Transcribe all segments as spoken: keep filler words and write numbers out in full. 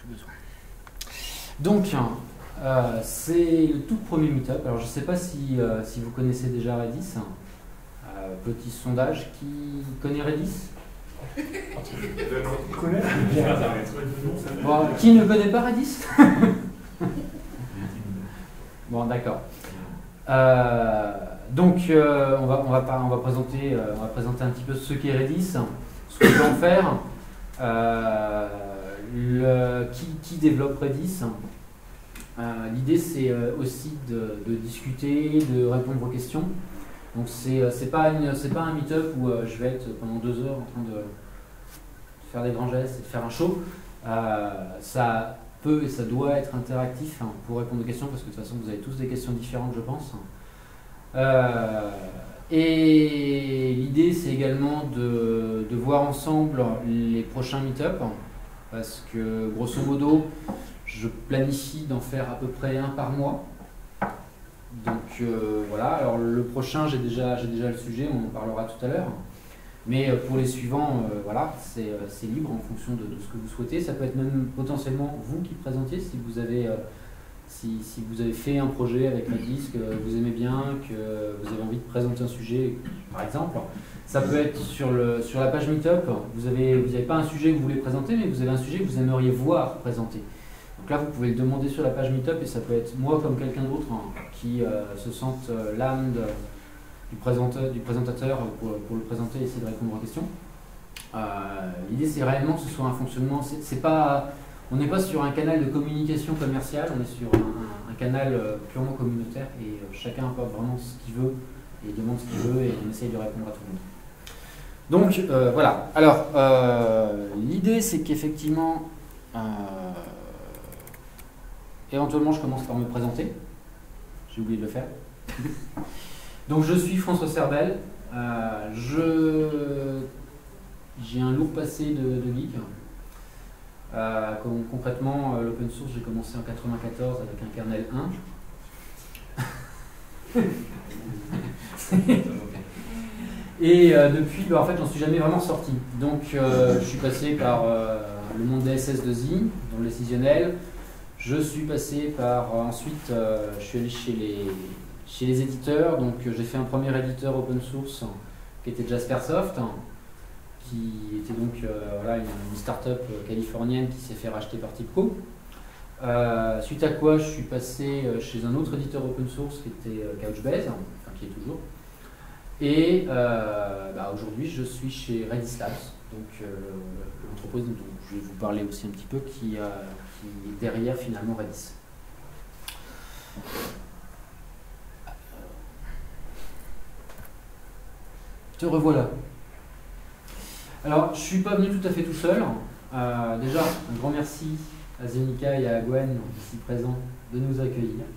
plus besoin. Donc, euh, c'est le tout premier meet-up. Alors, je ne sais pas si, euh, si vous connaissez déjà Redis. Euh, petit sondage, qui connaît Redis? Bon, qui ne connaît pas Redis? Bon, d'accord. Euh, donc, euh, on, va, on, va pas, on, va présenter, euh, on va présenter un petit peu ce qu'est Redis, ce qu'on peut en faire, euh, le, qui, qui développe Redis. Euh, L'idée, c'est aussi de, de discuter, de répondre aux questions. Donc, c'est pas, pas un meet-up où euh, je vais être pendant deux heures en train de faire des grands gestes et de faire un show. Euh, ça peut et ça doit être interactif hein, pour répondre aux questions, parce que de toute façon, vous avez tous des questions différentes, je pense. Euh, et l'idée, c'est également de, de voir ensemble les prochains meet-up, parce que, grosso modo, je planifie d'en faire à peu près un par mois. Donc euh, voilà, alors le prochain, j'ai déjà, j'ai déjà le sujet, on en parlera tout à l'heure. Mais pour les suivants, euh, voilà, c'est libre en fonction de, de ce que vous souhaitez. Ça peut être même potentiellement vous qui présentiez, si vous avez, euh, si, si vous avez fait un projet avec Redis, que vous aimez bien, que vous avez envie de présenter un sujet, par exemple. Ça peut être sur, le, sur la page Meetup, vous n'avez vous avez pas un sujet que vous voulez présenter, mais vous avez un sujet que vous aimeriez voir présenter. Donc là, vous pouvez le demander sur la page Meetup, et ça peut être moi comme quelqu'un d'autre hein, qui euh, se sente euh, l'âme du présentateur, du présentateur pour, pour le présenter et essayer de répondre aux questions. Euh, L'idée, c'est réellement que ce soit un fonctionnement. C'est pas, on n'est pas sur un canal de communication commerciale, on est sur un, un, un canal euh, purement communautaire, et euh, chacun apporte vraiment ce qu'il veut, et demande ce qu'il veut, et on essaye de répondre à tout le monde. Donc euh, voilà. Alors, euh, l'idée, c'est qu'effectivement, euh, éventuellement, je commence par me présenter. J'ai oublié de le faire. Donc, je suis François Cerbel. Euh, je j'ai un lourd passé de, de geek. Euh, con, concrètement, l'open source, j'ai commencé en quatre-vingt-quatorze avec un kernel un. Et euh, depuis, bah, en fait, j'en suis jamais vraiment sorti. Donc, euh, je suis passé par euh, le monde des S S deux I, dans le décisionnel. Je suis passé par, euh, ensuite, euh, je suis allé chez les, chez les éditeurs. Donc, euh, j'ai fait un premier éditeur open source qui était Jaspersoft, qui était donc euh, voilà, une, une start-up californienne qui s'est fait racheter par TIBCO. Euh, suite à quoi, je suis passé chez un autre éditeur open source qui était euh, Couchbase, enfin qui est toujours. Et euh, bah, aujourd'hui, je suis chez Redis Labs, donc euh, l'entreprise dont je vais vous parler aussi un petit peu, qui, euh, qui est derrière finalement Redis. Te revoilà. Alors, je ne suis pas venu tout à fait tout seul. Euh, déjà, un grand merci à Zenika et à Gwen, ici présents, de nous accueillir.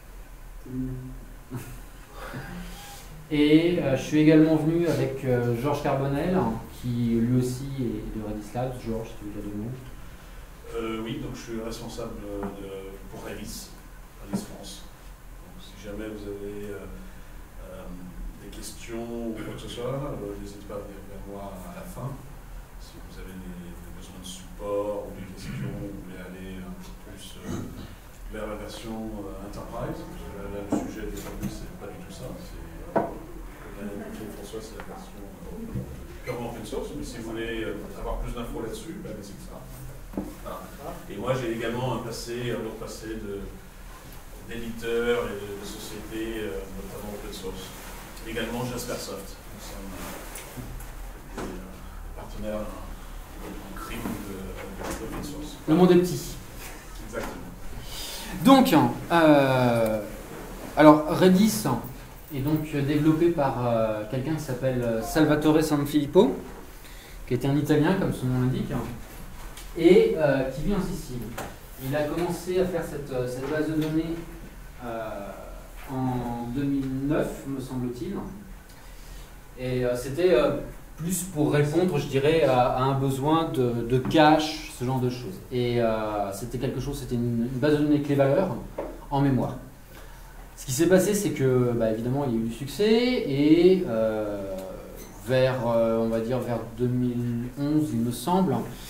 Et euh, je suis également venu avec euh, Georges Carbonel, qui lui aussi est de Redis Labs. Georges, tu veux dire deux mots? euh, Oui, donc je suis responsable de, pour Redis, Redis France. Donc, si jamais vous avez euh, euh, des questions ou quoi que ce soit, euh, n'hésitez pas à venir vers moi à la fin. Si vous avez des, des besoins de support ou des questions, vous voulez aller un peu plus euh, vers la version euh, Enterprise. Là, là, le sujet des services, c'est pas du tout ça. François, c'est la version euh, purement open source, mais si vous voulez euh, avoir plus d'infos là-dessus, ben, c'est ça. Voilà. Et moi, j'ai également un passé, un lourd passé d'éditeur et de, de sociétés, euh, notamment open source. Également Jaspersoft. Nous sommes euh, des euh, partenaires en crime de l'open source. Le monde est petit. Exactement. Donc, euh, alors Redis est donc développé par euh, quelqu'un qui s'appelle Salvatore Sanfilippo, qui était un Italien, comme son nom l'indique, et euh, qui vit en Sicile. Il a commencé à faire cette, cette base de données euh, en deux mille neuf, me semble-t-il. Et euh, c'était euh, plus pour répondre, je dirais, à, à un besoin de, de cache, ce genre de choses. Et euh, c'était quelque chose, c'était une, une base de données clé-valeur en mémoire. Ce qui s'est passé, c'est que, bah, évidemment, il y a eu du succès, et euh, vers, euh, on va dire, vers deux mille onze, il me semble,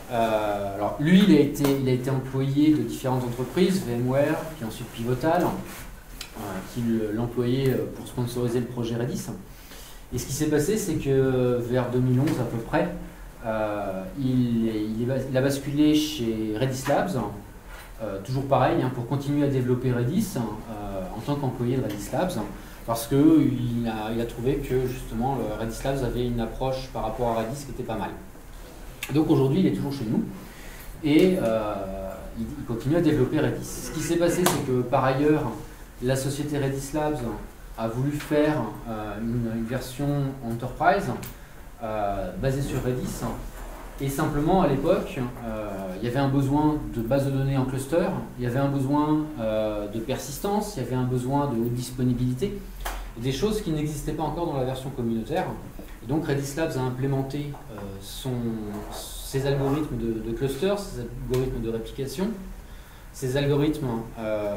Euh, alors lui, il a, été, il a été employé de différentes entreprises, VMware, puis ensuite Pivotal, euh, qui l'employait pour sponsoriser le projet Redis. Et ce qui s'est passé, c'est que vers deux mille onze à peu près, euh, il, il, il a basculé chez Redis Labs, euh, toujours pareil, hein, pour continuer à développer Redis euh, en tant qu'employé de Redis Labs, parce qu'il a, il a trouvé que justement le Redis Labs avait une approche par rapport à Redis qui était pas mal. Donc aujourd'hui, il est toujours chez nous et euh, il, il continue à développer Redis. Ce qui s'est passé, c'est que par ailleurs, la société Redis Labs a voulu faire euh, une, une version Enterprise euh, basée sur Redis. Et simplement, à l'époque, euh, il y avait un besoin de base de données en cluster, il y avait un besoin euh, de persistance, il y avait un besoin de haute disponibilité, des choses qui n'existaient pas encore dans la version communautaire. Et donc Redis Labs a implémenté euh, son, ses algorithmes de, de cluster, ses algorithmes de réplication, ses algorithmes euh,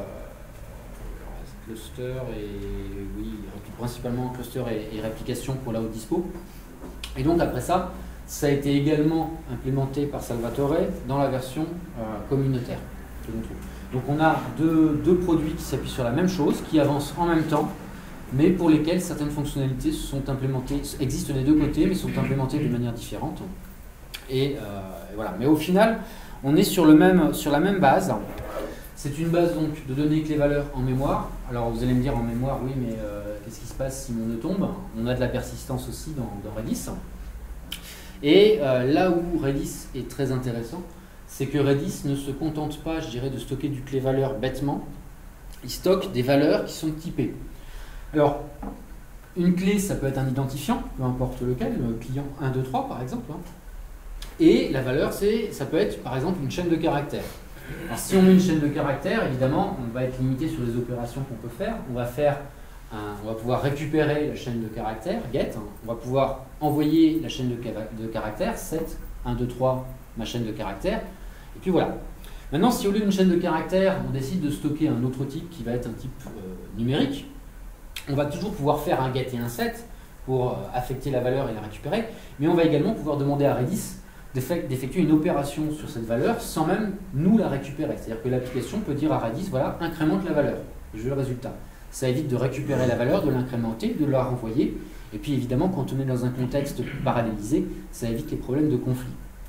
cluster et oui, principalement cluster et, et réplication pour la haute dispo. Et donc après ça, ça a été également implémenté par Salvatore dans la version euh, communautaire que l'on trouve. Donc on a deux, deux produits qui s'appuient sur la même chose, qui avancent en même temps, mais pour lesquels certaines fonctionnalités sont implémentées, existent des deux côtés, mais sont implémentées de manière différente. Et, euh, et voilà. Mais au final, on est sur, le même, sur la même base. C'est une base donc de données clés-valeurs en mémoire. Alors vous allez me dire en mémoire, oui, mais euh, qu'est-ce qui se passe si mon nœud tombe? On a de la persistance aussi dans, dans Redis. Et euh, là où Redis est très intéressant, c'est que Redis ne se contente pas, je dirais, de stocker du clé-valeur bêtement. Il stocke des valeurs qui sont typées. Alors, une clé, ça peut être un identifiant, peu importe lequel, le client un, deux, trois par exemple. Hein. Et la valeur, c'est, ça peut être par exemple une chaîne de caractères. Alors, si on met une chaîne de caractères, évidemment, on va être limité sur les opérations qu'on peut faire. On va faire un, on va pouvoir récupérer la chaîne de caractères, get. Hein. On va pouvoir envoyer la chaîne de, de caractères, set, un, deux, trois, ma chaîne de caractères. Et puis voilà. Maintenant, si au lieu d'une chaîne de caractères, on décide de stocker un autre type qui va être un type euh, numérique, on va toujours pouvoir faire un get et un set pour euh, affecter la valeur et la récupérer, mais on va également pouvoir demander à Redis d'effectuer une opération sur cette valeur sans même nous la récupérer. C'est-à-dire que l'application peut dire à Redis, voilà, incrémente la valeur, je veux le résultat. Ça évite de récupérer la valeur, de l'incrémenter, de la renvoyer, et puis évidemment, quand on est dans un contexte parallélisé, ça évite les problèmes de conflit.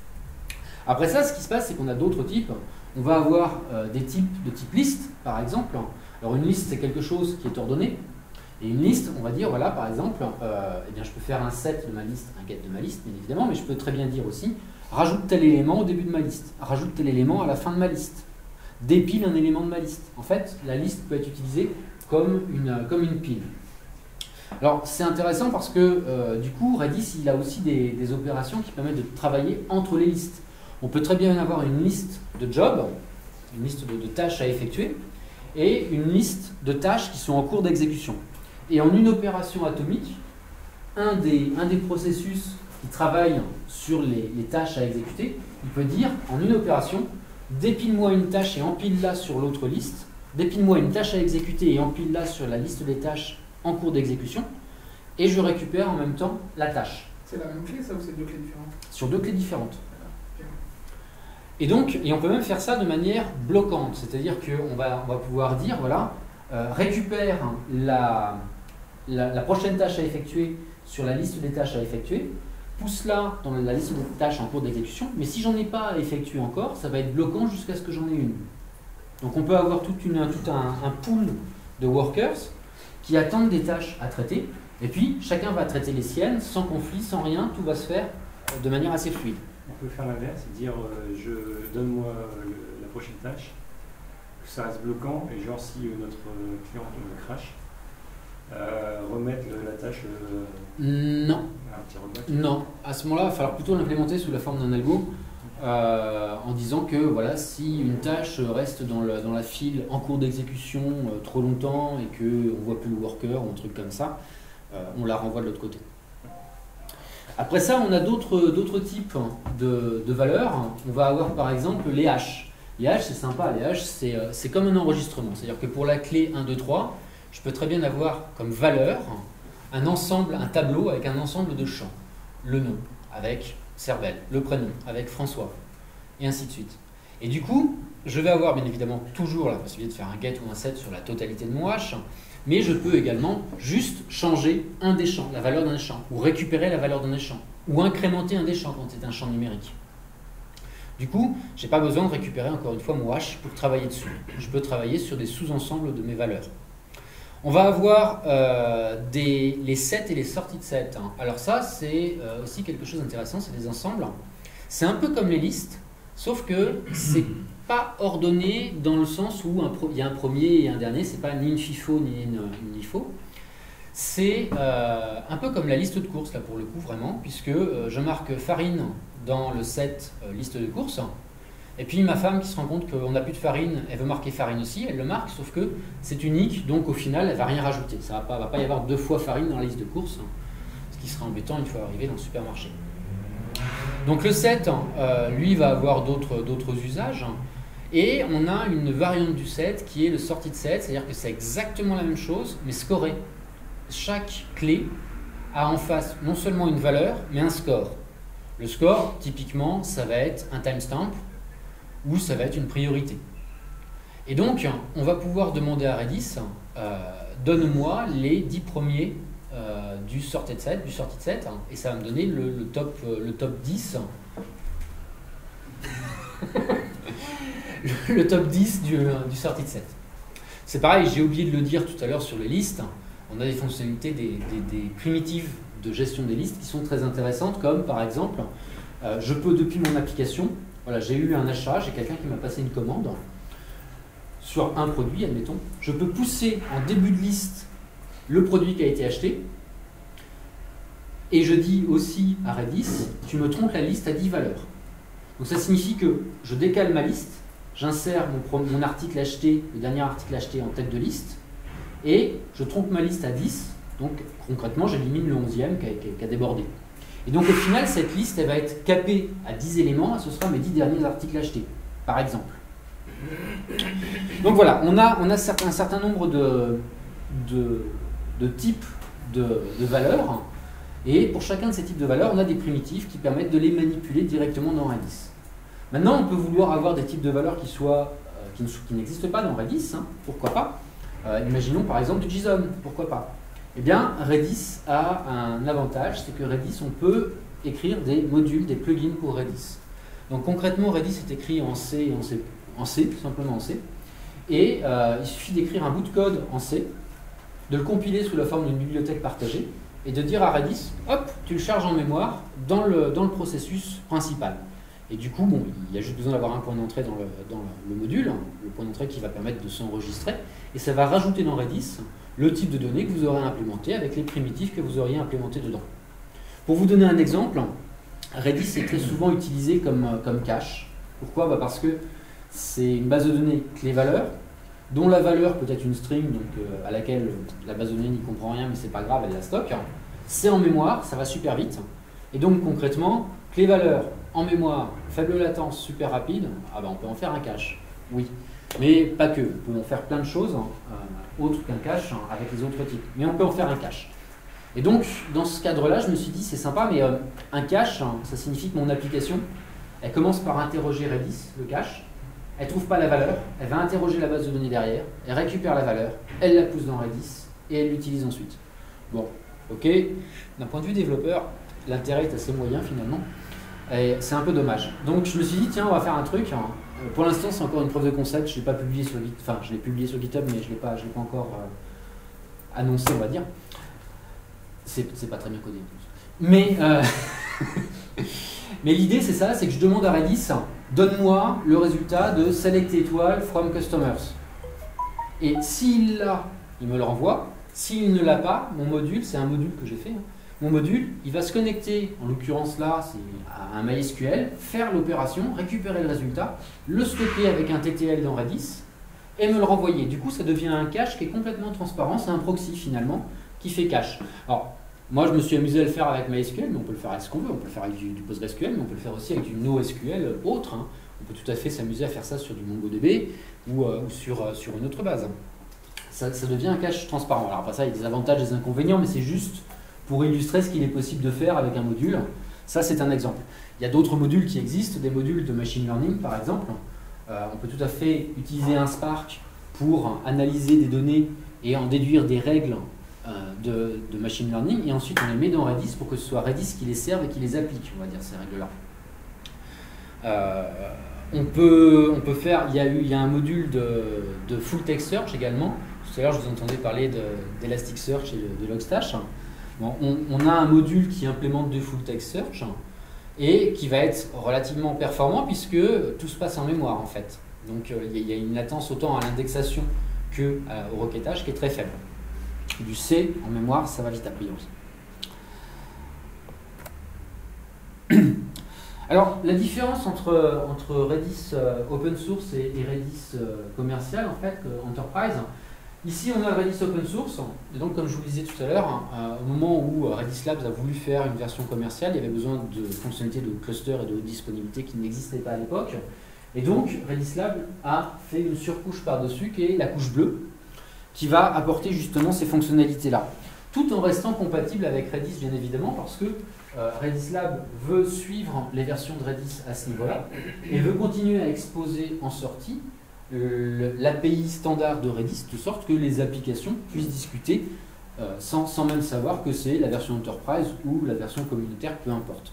Après ça, ce qui se passe, c'est qu'on a d'autres types. On va avoir euh, des types de type liste, par exemple. Alors une liste, c'est quelque chose qui est ordonné. Et une liste, on va dire, voilà, par exemple, euh, eh bien, je peux faire un set de ma liste, un get de ma liste, bien évidemment, mais je peux très bien dire aussi, rajoute tel élément au début de ma liste, rajoute tel élément à la fin de ma liste, dépile un élément de ma liste. En fait, la liste peut être utilisée comme une, comme une pile. Alors, c'est intéressant parce que, euh, du coup, Redis, il a aussi des, des opérations qui permettent de travailler entre les listes. On peut très bien avoir une liste de jobs, une liste de, de tâches à effectuer, et une liste de tâches qui sont en cours d'exécution. Et en une opération atomique, un des, un des processus qui travaille sur les, les tâches à exécuter, il peut dire, en une opération, dépile-moi une tâche et empile-la sur l'autre liste, dépile-moi une tâche à exécuter et empile-la sur la liste des tâches en cours d'exécution, et je récupère en même temps la tâche. C'est la même clé, ça, ou c'est deux clés différentes? Sur deux clés différentes. Et donc, et on peut même faire ça de manière bloquante, c'est-à-dire qu'on va, on va pouvoir dire, voilà, euh, récupère la, la, la prochaine tâche à effectuer sur la liste des tâches à effectuer, pousse-la dans la liste des tâches en cours d'exécution, mais si j'en ai pas à effectuer encore, ça va être bloquant jusqu'à ce que j'en ai une. Donc on peut avoir toute une, tout un, un pool de workers qui attendent des tâches à traiter, et puis chacun va traiter les siennes, sans conflit, sans rien, tout va se faire de manière assez fluide. On peut faire l'inverse, dire euh, je donne-moi la prochaine tâche, que ça reste bloquant, et genre si euh, notre euh, client euh, crash, euh, remettre le, la tâche euh, non. un petit remote. Non, à ce moment-là, il va falloir plutôt l'implémenter sous la forme d'un algo, euh, en disant que voilà, si une tâche reste dans, le, dans la file en cours d'exécution euh, trop longtemps et qu'on ne voit plus le worker ou un truc comme ça, euh, on la renvoie de l'autre côté. Après ça, on a d'autres d'autres types de, de valeurs. On va avoir par exemple les hashes. Les hashes, c'est sympa. Les hashes, c'est euh, c'est comme un enregistrement. C'est-à-dire que pour la clé un, deux, trois, je peux très bien avoir comme valeur un ensemble, un tableau avec un ensemble de champs. Le nom avec Cervelle, le prénom avec François, et ainsi de suite. Et du coup, je vais avoir bien évidemment toujours la possibilité de faire un get ou un set sur la totalité de mon hash, mais je peux également juste changer un des champs, la valeur d'un champ, ou récupérer la valeur d'un champ, ou incrémenter un des champs quand c'est un champ numérique. Du coup, je n'ai pas besoin de récupérer encore une fois mon hash pour travailler dessus. Je peux travailler sur des sous-ensembles de mes valeurs. On va avoir euh, des, les sets et les sorties de sets. Hein. Alors ça, c'est euh, aussi quelque chose d'intéressant, c'est des ensembles. C'est un peu comme les listes, sauf que c'est pas ordonné dans le sens où un pro, il y a un premier et un dernier, c'est pas ni une FIFO ni une, une LIFO. C'est euh, un peu comme la liste de courses, là pour le coup, vraiment, puisque euh, je marque farine dans le set euh, liste de courses, et puis ma femme qui se rend compte qu'on n'a plus de farine, elle veut marquer farine aussi, elle le marque, sauf que c'est unique, donc au final, elle ne va rien rajouter. Ça ne va, va pas y avoir deux fois farine dans la liste de courses, ce qui sera embêtant une fois arrivé dans le supermarché. Donc le set, euh, lui, va avoir d'autres d'autres usages. Et on a une variante du set qui est le sortie de set, c'est-à-dire que c'est exactement la même chose, mais scoré. Chaque clé a en face non seulement une valeur, mais un score. Le score, typiquement, ça va être un timestamp ou ça va être une priorité. Et donc, on va pouvoir demander à Redis, euh, donne-moi les dix premiers euh, du sorted set, du sortie de set, hein, et ça va me donner le, le, top, le top dix. le top dix du, du sortie de set. C'est pareil, j'ai oublié de le dire tout à l'heure sur les listes. On a des fonctionnalités, des, des, des primitives de gestion des listes qui sont très intéressantes, comme par exemple, euh, je peux depuis mon application, voilà, j'ai eu un achat, j'ai quelqu'un qui m'a passé une commande sur un produit, admettons, je peux pousser en début de liste le produit qui a été acheté, et je dis aussi à Redis, tu me trompes la liste à dix valeurs. Donc ça signifie que je décale ma liste, j'insère mon, mon article acheté, le dernier article acheté en tête de liste, et je trompe ma liste à dix, donc concrètement j'élimine le onzième qui a, qui a débordé. Et donc au final cette liste elle va être capée à dix éléments, et ce sera mes dix derniers articles achetés, par exemple. Donc voilà, on a, on a certain, un certain nombre de, de, de types de, de valeurs, et pour chacun de ces types de valeurs, on a des primitives qui permettent de les manipuler directement dans Redis. Maintenant, on peut vouloir avoir des types de valeurs qui soient, euh, qui, qui n'existent pas dans Redis, hein, pourquoi pas. Euh, imaginons par exemple du JSON, pourquoi pas. Eh bien, Redis a un avantage, c'est que Redis, on peut écrire des modules, des plugins pour Redis. Donc concrètement, Redis est écrit en C, en C, en C tout simplement en C, et euh, il suffit d'écrire un bout de code en C, de le compiler sous la forme d'une bibliothèque partagée, et de dire à Redis, hop, tu le charges en mémoire dans le, dans le processus principal. Et du coup, bon, il y a juste besoin d'avoir un point d'entrée dans, le, dans le module, le point d'entrée qui va permettre de s'enregistrer, et ça va rajouter dans Redis le type de données que vous aurez implémenté avec les primitifs que vous auriez implémentés dedans. Pour vous donner un exemple, Redis est très souvent utilisé comme, comme cache. Pourquoi? Bah parce que c'est une base de données clé-valeur, dont la valeur peut être une string, donc, euh, à laquelle la base de données n'y comprend rien, mais c'est pas grave, elle la stocke. C'est en mémoire, ça va super vite. Et donc concrètement, clé-valeur en mémoire, faible latence, super rapide, ah bah on peut en faire un cache, oui. Mais pas que, on peut en faire plein de choses, hein, euh, autres qu'un cache, hein, avec les autres types. Mais on peut en faire un cache. Et donc, dans ce cadre-là, je me suis dit, c'est sympa, mais euh, un cache, hein, ça signifie que mon application, elle commence par interroger Redis, le cache, elle ne trouve pas la valeur, elle va interroger la base de données derrière, elle récupère la valeur, elle la pousse dans Redis, et elle l'utilise ensuite. Bon, ok, d'un point de vue développeur, l'intérêt est assez moyen finalement, et c'est un peu dommage. Donc je me suis dit, tiens, on va faire un truc, hein. Pour l'instant c'est encore une preuve de concept, je ne l'ai pas publié sur GitHub, enfin je l'ai publié sur GitHub, mais je ne l'ai pas, je l'ai pas encore euh, annoncé, on va dire. C'est pas très bien codé. Mais, euh, mais l'idée c'est ça, c'est que je demande à Redis, donne-moi le résultat de select étoile from customers. Et s'il l'a, il me le renvoie. S'il ne l'a pas, mon module, c'est un module que j'ai fait, hein, mon module, il va se connecter, en l'occurrence là, c'est à un MySQL, faire l'opération, récupérer le résultat, le stocker avec un T T L dans Redis et me le renvoyer. Du coup, ça devient un cache qui est complètement transparent, c'est un proxy finalement qui fait cache. Alors, moi je me suis amusé à le faire avec MySQL, mais on peut le faire avec ce qu'on veut, on peut le faire avec du, du PostgreSQL, mais on peut le faire aussi avec du NoSQL autre. Hein. On peut tout à fait s'amuser à faire ça sur du MongoDB ou, euh, ou sur, euh, sur une autre base. Ça, ça devient un cache transparent. Alors après ça, il y a des avantages et des inconvénients, mais c'est juste pour illustrer ce qu'il est possible de faire avec un module. Ça, c'est un exemple. Il y a d'autres modules qui existent, des modules de machine learning, par exemple. Euh, on peut tout à fait utiliser un Spark pour analyser des données et en déduire des règles euh, de, de machine learning, et ensuite on les met dans Redis pour que ce soit Redis qui les serve et qui les applique, on va dire, ces règles-là. Euh, on, peut, on peut faire, il y a, eu, il y a un module de, de full text search également. Tout à l'heure, je vous entendais parler d'Elasticsearch et de, de Logstash. Bon, on, on a un module qui implémente du full text search et qui va être relativement performant puisque tout se passe en mémoire en fait. Donc euh, il y a une latence autant à l'indexation qu'au euh, requêtage qui est très faible. Du C en mémoire, ça va vite a priori. Alors la différence entre, entre Redis euh, open source et, et Redis euh, commercial en fait, euh, enterprise, ici on a le Redis open source, et donc comme je vous le disais tout à l'heure, hein, au moment où Redis Labs a voulu faire une version commerciale, il y avait besoin de fonctionnalités de cluster et de haute disponibilité qui n'existaient pas à l'époque, et donc Redis Labs a fait une surcouche par-dessus qui est la couche bleue, qui va apporter justement ces fonctionnalités-là, tout en restant compatible avec Redis bien évidemment, parce que euh, Redis Labs veut suivre les versions de Redis à ce niveau-là, et veut continuer à exposer en sortie l'A P I standard de Redis, de sorte que les applications puissent discuter euh, sans, sans même savoir que c'est la version Enterprise ou la version communautaire, peu importe.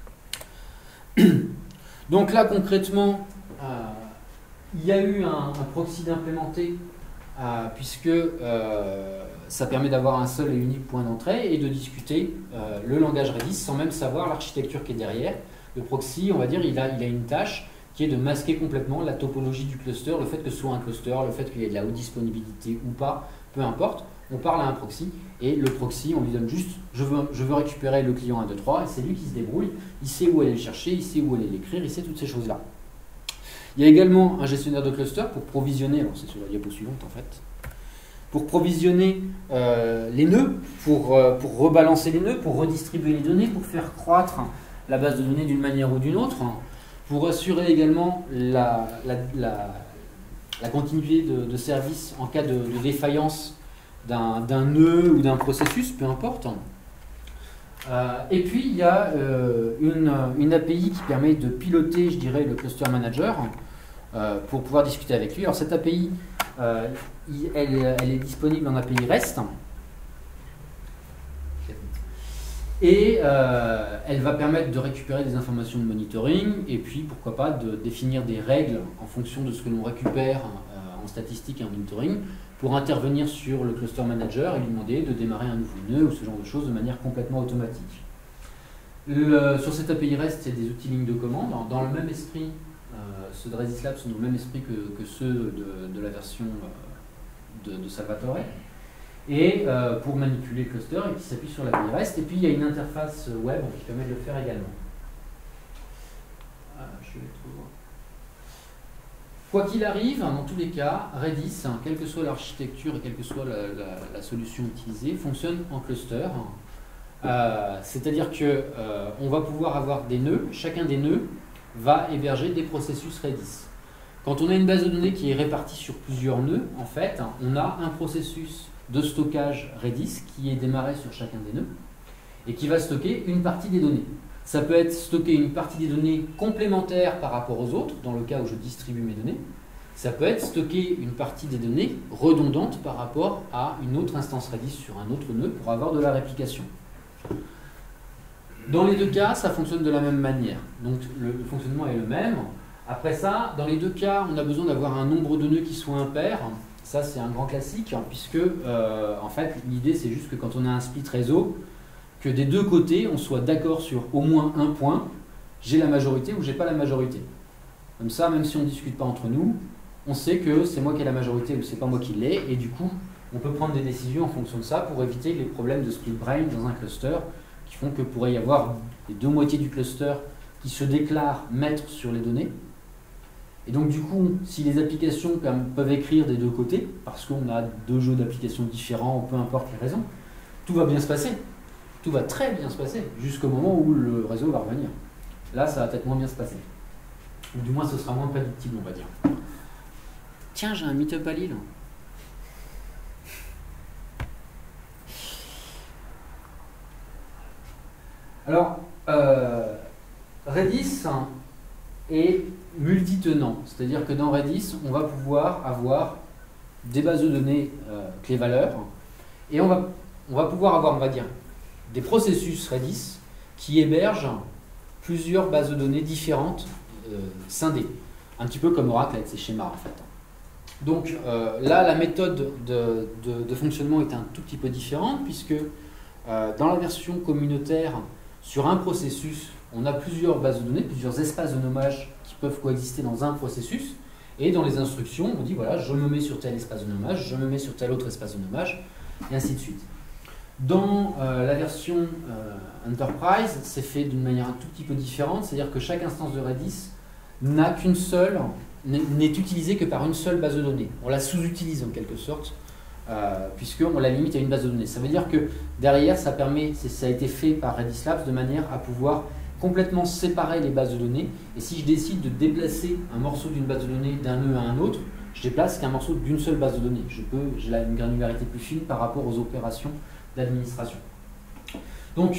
Donc là, concrètement, euh, il y a eu un, un proxy d'implémenter, euh, puisque euh, ça permet d'avoir un seul et unique point d'entrée et de discuter euh, le langage Redis sans même savoir l'architecture qui est derrière. Le proxy, on va dire, il a, il a une tâche qui est de masquer complètement la topologie du cluster, le fait que ce soit un cluster, le fait qu'il y ait de la haute disponibilité ou pas, peu importe, on parle à un proxy, et le proxy, on lui donne juste, je veux, je veux récupérer le client un, deux, trois, et c'est lui qui se débrouille, il sait où aller le chercher, il sait où aller l'écrire, il sait toutes ces choses-là. Il y a également un gestionnaire de cluster pour provisionner, alors c'est sur la diapo suivante en fait, pour provisionner euh, les nœuds, pour, euh, pour rebalancer les nœuds, pour redistribuer les données, pour faire croître la base de données d'une manière ou d'une autre, pour assurer également la, la, la, la continuité de, de service en cas de, de défaillance d'un nœud ou d'un processus, peu importe. Euh, et puis il y a euh, une, une A P I qui permet de piloter, je dirais, le cluster manager euh, pour pouvoir discuter avec lui. Alors cette A P I, euh, elle, elle est disponible en A P I REST. Et euh, elle va permettre de récupérer des informations de monitoring et puis pourquoi pas de définir des règles en fonction de ce que l'on récupère euh, en statistique et en monitoring pour intervenir sur le cluster manager et lui demander de démarrer un nouveau nœud ou ce genre de choses de manière complètement automatique. Le, sur cette A P I REST, c'est des outils lignes de commande. Dans le même esprit, euh, ceux de Redis Labs sont dans le même esprit que, que ceux de, de la version euh, de, de Salvatore. Et euh, pour manipuler le cluster et qui s'appuie sur la A P I REST. Et puis il y a une interface web qui permet de le faire également. Ah, je vais le trouver. Quoi qu'il arrive, dans tous les cas, Redis, quelle que soit l'architecture et quelle que soit la, la, la solution utilisée, fonctionne en cluster. Euh, C'est-à-dire qu'on euh, va pouvoir avoir des nœuds, chacun des nœuds va héberger des processus Redis. Quand on a une base de données qui est répartie sur plusieurs nœuds, en fait, on a un processus de stockage Redis qui est démarré sur chacun des nœuds et qui va stocker une partie des données. Ça peut être stocker une partie des données complémentaires par rapport aux autres, dans le cas où je distribue mes données. Ça peut être stocker une partie des données redondantes par rapport à une autre instance Redis sur un autre nœud pour avoir de la réplication. Dans les deux cas, ça fonctionne de la même manière. Donc le, le fonctionnement est le même. Après ça, dans les deux cas, on a besoin d'avoir un nombre de nœuds qui soit impair. Ça, c'est un grand classique, puisque euh, en fait, l'idée, c'est juste que quand on a un split réseau, que des deux côtés, on soit d'accord sur au moins un point, j'ai la majorité ou j'ai pas la majorité. Comme ça, même si on ne discute pas entre nous, on sait que c'est moi qui ai la majorité ou c'est pas moi qui l'ai, et du coup, on peut prendre des décisions en fonction de ça pour éviter les problèmes de split brain dans un cluster, qui font que pourrait y avoir les deux moitiés du cluster qui se déclarent maîtres sur les données. Et donc du coup, si les applications peuvent écrire des deux côtés, parce qu'on a deux jeux d'applications différents, peu importe les raisons, tout va bien se passer. Tout va très bien se passer, jusqu'au moment où le réseau va revenir. Là, ça va peut-être moins bien se passer. Ou du moins, ce sera moins prédictible, on va dire. Tiens, j'ai un meet-up à Lille. Alors, euh, Redis est multitenant, c'est-à-dire que dans Redis, on va pouvoir avoir des bases de données euh, clés-valeurs et on va, on va pouvoir avoir, on va dire, des processus Redis qui hébergent plusieurs bases de données différentes euh, scindées, un petit peu comme Oracle avec ses schémas en fait. Donc euh, là, la méthode de, de, de fonctionnement est un tout petit peu différente puisque euh, dans la version communautaire, sur un processus, on a plusieurs bases de données, plusieurs espaces de nommage qui peuvent coexister dans un processus. Et dans les instructions, on dit voilà, je me mets sur tel espace de nommage, je me mets sur tel autre espace de nommage, et ainsi de suite. Dans euh, la version euh, Enterprise, c'est fait d'une manière un tout petit peu différente, c'est-à-dire que chaque instance de Redis n'a qu'une seule, n'est utilisée que par une seule base de données. On la sous-utilise en quelque sorte, euh, puisqu'on la limite à une base de données. Ça veut dire que derrière, ça permet, ça a été fait par Redis Labs de manière à pouvoir complètement séparer les bases de données. Et si je décide de déplacer un morceau d'une base de données d'un nœud à un autre, je déplace qu'un morceau d'une seule base de données. Je peux, j'ai une granularité plus fine par rapport aux opérations d'administration. Donc,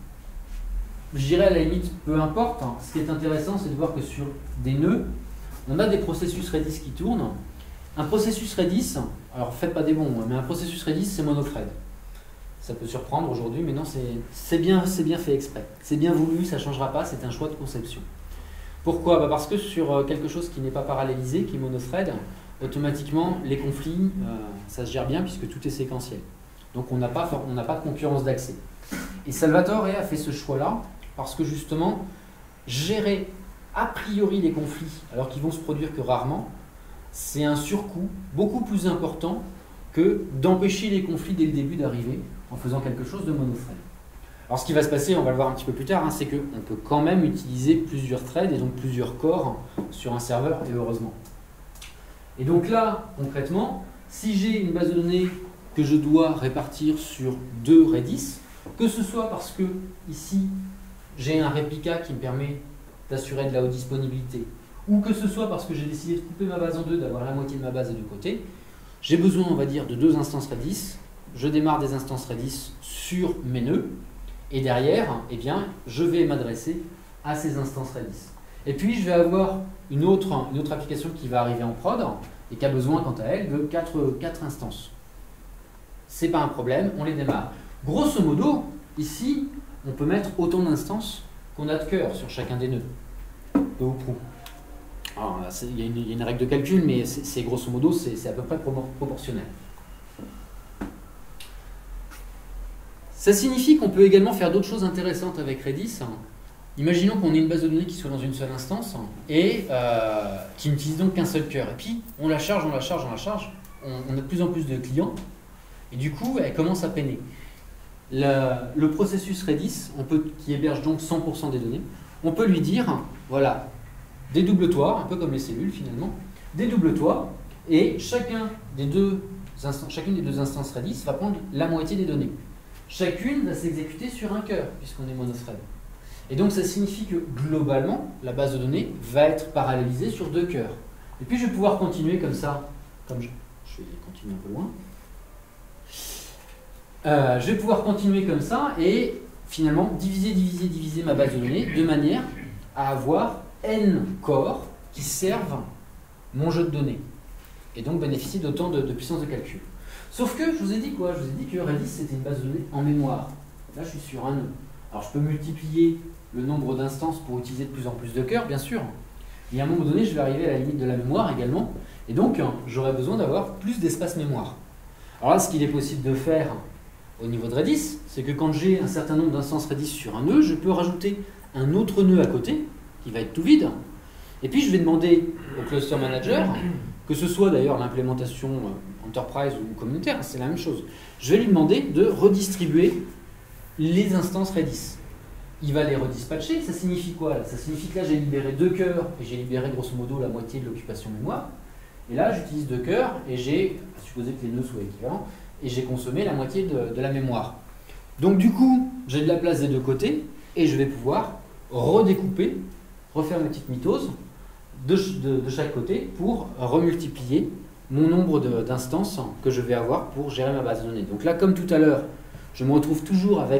je dirais à la limite, peu importe. Hein. Ce qui est intéressant, c'est de voir que sur des nœuds, on a des processus Redis qui tournent. Un processus Redis, alors faites pas des bons, mais un processus Redis, c'est monothread. Ça peut surprendre aujourd'hui, mais non, c'est bien, bien fait exprès. C'est bien voulu, ça ne changera pas, c'est un choix de conception. Pourquoi? Bah parce que sur quelque chose qui n'est pas parallélisé, qui est monothread, automatiquement, les conflits, euh, ça se gère bien puisque tout est séquentiel. Donc on n'a pas, on n'a pas de concurrence d'accès. Et Salvatore a fait ce choix-là parce que justement, gérer a priori les conflits, alors qu'ils vont se produire que rarement, c'est un surcoût beaucoup plus important que d'empêcher les conflits dès le début d'arriver en faisant quelque chose de monothread. Alors ce qui va se passer, on va le voir un petit peu plus tard, hein, c'est qu'on peut quand même utiliser plusieurs threads et donc plusieurs corps sur un serveur, et heureusement. Et donc là, concrètement, si j'ai une base de données que je dois répartir sur deux Redis, que ce soit parce que ici, j'ai un réplica qui me permet d'assurer de la haute disponibilité, ou que ce soit parce que j'ai décidé de couper ma base en deux, d'avoir la moitié de ma base des deux côtés, j'ai besoin, on va dire, de deux instances Redis. Je démarre des instances Redis sur mes nœuds, et derrière, eh bien, je vais m'adresser à ces instances Redis. Et puis, je vais avoir une autre, une autre application qui va arriver en prod, et qui a besoin, quant à elle, de quatre instances. C'est pas un problème, on les démarre. Grosso modo, ici, on peut mettre autant d'instances qu'on a de cœurs sur chacun des nœuds. Peu ou prou. Il y, y a une règle de calcul, mais c'est grosso modo, c'est à peu près proportionnel. Ça signifie qu'on peut également faire d'autres choses intéressantes avec Redis. Imaginons qu'on ait une base de données qui soit dans une seule instance et euh, qui n'utilise donc qu'un seul cœur. Et puis, on la charge, on la charge, on la charge. On, on a de plus en plus de clients. Et du coup, elle commence à peiner. Le, le processus Redis, on peut, qui héberge donc cent pour cent des données, on peut lui dire, voilà, dédouble-toi, un peu comme les cellules finalement, dédouble-toi, et chacun des deux instants, chacune des deux instances Redis va prendre la moitié des données. Chacune va s'exécuter sur un cœur, puisqu'on est monothread. Et donc ça signifie que globalement, la base de données va être parallélisée sur deux cœurs. Et puis je vais pouvoir continuer comme ça, comme je, je vais continuer un peu loin. Euh, je vais pouvoir continuer comme ça et finalement diviser, diviser, diviser ma base de données de manière à avoir n corps qui servent mon jeu de données et donc bénéficier d'autant de, de puissance de calcul. Sauf que, je vous ai dit quoi? Je vous ai dit que Redis c'était une base de données en mémoire. Là je suis sur un nœud. Alors je peux multiplier le nombre d'instances pour utiliser de plus en plus de cœurs, bien sûr. Et à un moment donné je vais arriver à la limite de la mémoire également. Et donc j'aurai besoin d'avoir plus d'espace mémoire. Alors là ce qu'il est possible de faire au niveau de Redis, c'est que quand j'ai un certain nombre d'instances Redis sur un nœud, je peux rajouter un autre nœud à côté, qui va être tout vide. Et puis je vais demander au cluster manager, que ce soit d'ailleurs l'implémentation Enterprise ou communautaire, c'est la même chose. Je vais lui demander de redistribuer les instances Redis. Il va les redispatcher, ça signifie quoi? Ça signifie que là j'ai libéré deux cœurs et j'ai libéré grosso modo la moitié de l'occupation mémoire. Et là j'utilise deux cœurs et j'ai, à supposer que les nœuds soient équivalents, et j'ai consommé la moitié de, de la mémoire. Donc du coup, j'ai de la place des deux côtés et je vais pouvoir redécouper, refaire une petite mitose de, de, de chaque côté pour remultiplier mon nombre d'instances que je vais avoir pour gérer ma base de données. Donc là, comme tout à l'heure, je me retrouve toujours avec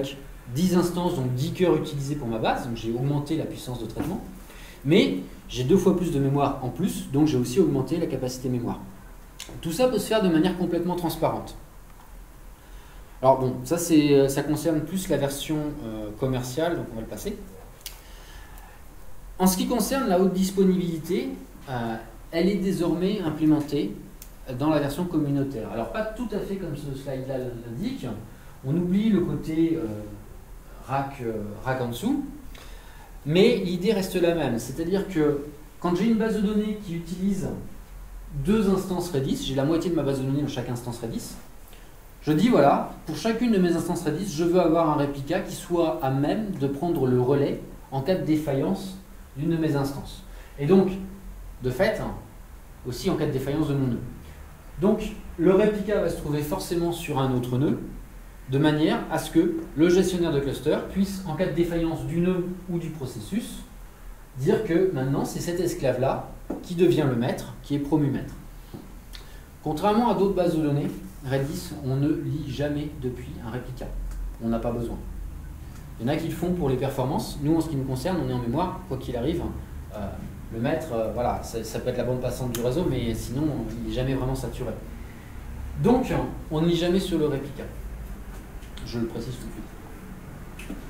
dix instances, donc dix cœurs utilisés pour ma base, donc j'ai augmenté la puissance de traitement, mais j'ai deux fois plus de mémoire en plus, donc j'ai aussi augmenté la capacité mémoire. Tout ça peut se faire de manière complètement transparente. Alors bon, ça, c'est, ça concerne plus la version euh, commerciale, donc on va le passer. En ce qui concerne la haute disponibilité, euh, elle est désormais implémentée dans la version communautaire. Alors pas tout à fait comme ce slide-là l'indique, on oublie le côté euh, rack, euh, rack en dessous, mais l'idée reste la même, c'est-à-dire que quand j'ai une base de données qui utilise deux instances Redis, j'ai la moitié de ma base de données dans chaque instance Redis, je dis voilà, pour chacune de mes instances Redis, je veux avoir un réplica qui soit à même de prendre le relais en cas de défaillance d'une de mes instances. Et donc, de fait, aussi en cas de défaillance de mon nœud. Donc, le réplica va se trouver forcément sur un autre nœud, de manière à ce que le gestionnaire de cluster puisse, en cas de défaillance du nœud ou du processus, dire que maintenant, c'est cet esclave-là qui devient le maître, qui est promu maître. Contrairement à d'autres bases de données, Redis, on ne lit jamais depuis un réplica. On n'a pas besoin. Il y en a qui le font pour les performances. Nous, en ce qui nous concerne, on est en mémoire, quoi qu'il arrive. Euh, le maître, euh, voilà, ça, ça peut être la bande passante du réseau, mais sinon, il n'est jamais vraiment saturé. Donc, on ne lit jamais sur le réplica. Je le précise tout de suite.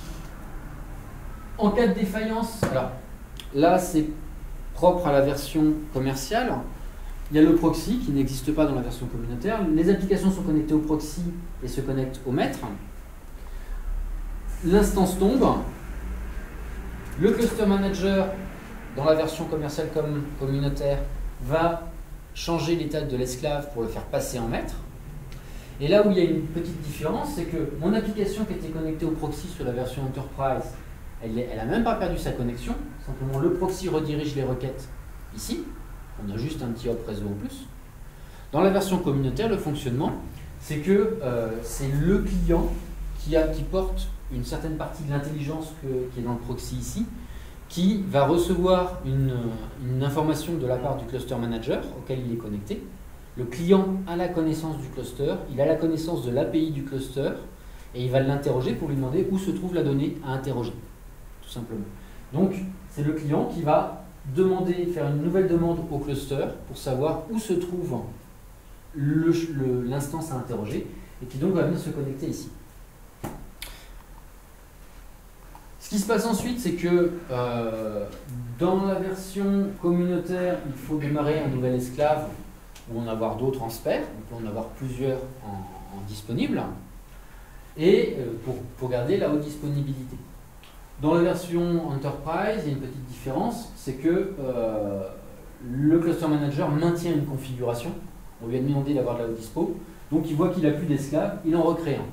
En cas de défaillance, alors là, c'est propre à la version commerciale. Il y a le proxy qui n'existe pas dans la version communautaire. Les applications sont connectées au proxy et se connectent au maître. L'instance tombe. Le cluster manager, dans la version commerciale comme communautaire, va changer l'état de l'esclave pour le faire passer en maître. Et là où il y a une petite différence, c'est que mon application qui était connectée au proxy sur la version Enterprise, elle n'a même pas perdu sa connexion. Simplement, le proxy redirige les requêtes ici. On a juste un petit hop réseau en plus. Dans la version communautaire, le fonctionnement, c'est que euh, c'est le client qui, a, qui porte une certaine partie de l'intelligence qui est dans le proxy ici, qui va recevoir une, une information de la part du cluster manager auquel il est connecté. Le client a la connaissance du cluster, il a la connaissance de l'A P I du cluster, et il va l'interroger pour lui demander où se trouve la donnée à interroger, tout simplement. Donc, c'est le client qui va demander, faire une nouvelle demande au cluster pour savoir où se trouve l'instance à interroger, et qui donc va venir se connecter ici. Ce qui se passe ensuite, c'est que euh, dans la version communautaire, il faut démarrer un nouvel esclave ou en avoir d'autres en spare, on peut en avoir plusieurs en, en disponible, et euh, pour, pour garder la haute disponibilité. Dans la version Enterprise, il y a une petite différence, c'est que euh, le cluster manager maintient une configuration, on lui a demandé d'avoir de la haute dispo, donc il voit qu'il n'a plus d'esclaves, il en recrée un.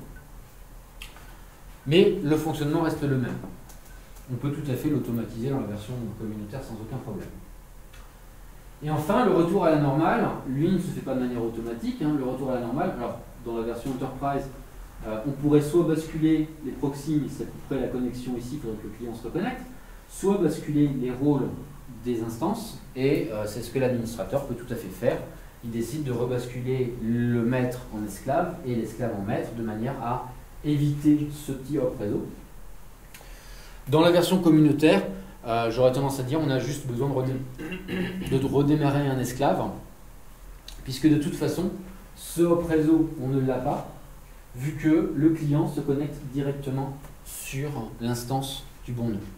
Mais le fonctionnement reste le même. On peut tout à fait l'automatiser dans la version communautaire sans aucun problème. Et enfin, le retour à la normale, lui, ne se fait pas de manière automatique. Hein, le retour à la normale, alors dans la version Enterprise, euh, on pourrait soit basculer les proxys, mais ça couperait la connexion ici, il faudrait que le client se reconnecte, soit basculer les rôles des instances, et euh, c'est ce que l'administrateur peut tout à fait faire. Il décide de rebasculer le maître en esclave et l'esclave en maître, de manière à éviter ce petit hop réseau. Dans la version communautaire, euh, j'aurais tendance à dire on a juste besoin de, redé de redémarrer un esclave, puisque de toute façon, ce hop réseau, on ne l'a pas, vu que le client se connecte directement sur l'instance du bon nœud.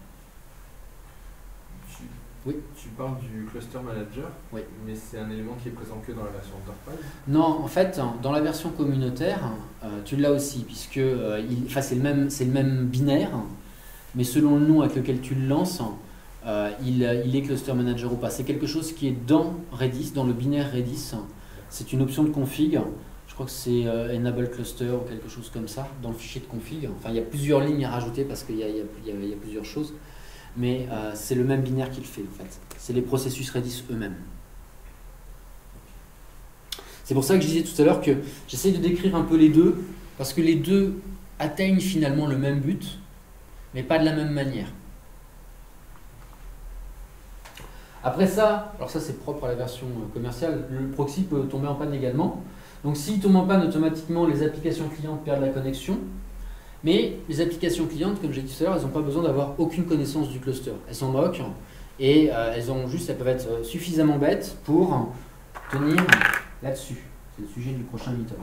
Tu, oui. Tu parles du cluster manager, oui. Mais c'est un élément qui est présent que dans la version Enterprise? Non, en fait, dans la version communautaire, euh, tu l'as aussi, puisque euh, il, enfin, c'est le même, c'est le même binaire, mais selon le nom avec lequel tu le lances, euh, il, il est cluster manager ou pas. C'est quelque chose qui est dans Redis, dans le binaire Redis. C'est une option de config. Je crois que c'est euh, enable cluster ou quelque chose comme ça, dans le fichier de config. Enfin, il y a plusieurs lignes à rajouter parce qu'il y, y, y, y a plusieurs choses. Mais euh, c'est le même binaire qui le fait, en fait. C'est les processus Redis eux-mêmes. C'est pour ça que je disais tout à l'heure que j'essaye de décrire un peu les deux, parce que les deux atteignent finalement le même but, mais pas de la même manière. Après ça, alors ça c'est propre à la version commerciale, le proxy peut tomber en panne également. Donc s'il tombe en panne, automatiquement les applications clientes perdent la connexion Mais les applications clientes, comme j'ai dit tout à l'heure, elles n'ont pas besoin d'avoir aucune connaissance du cluster. Elles s'en moquent et euh, elles ont juste, elles peuvent être suffisamment bêtes pour tenir là-dessus. C'est le sujet du prochain meetup.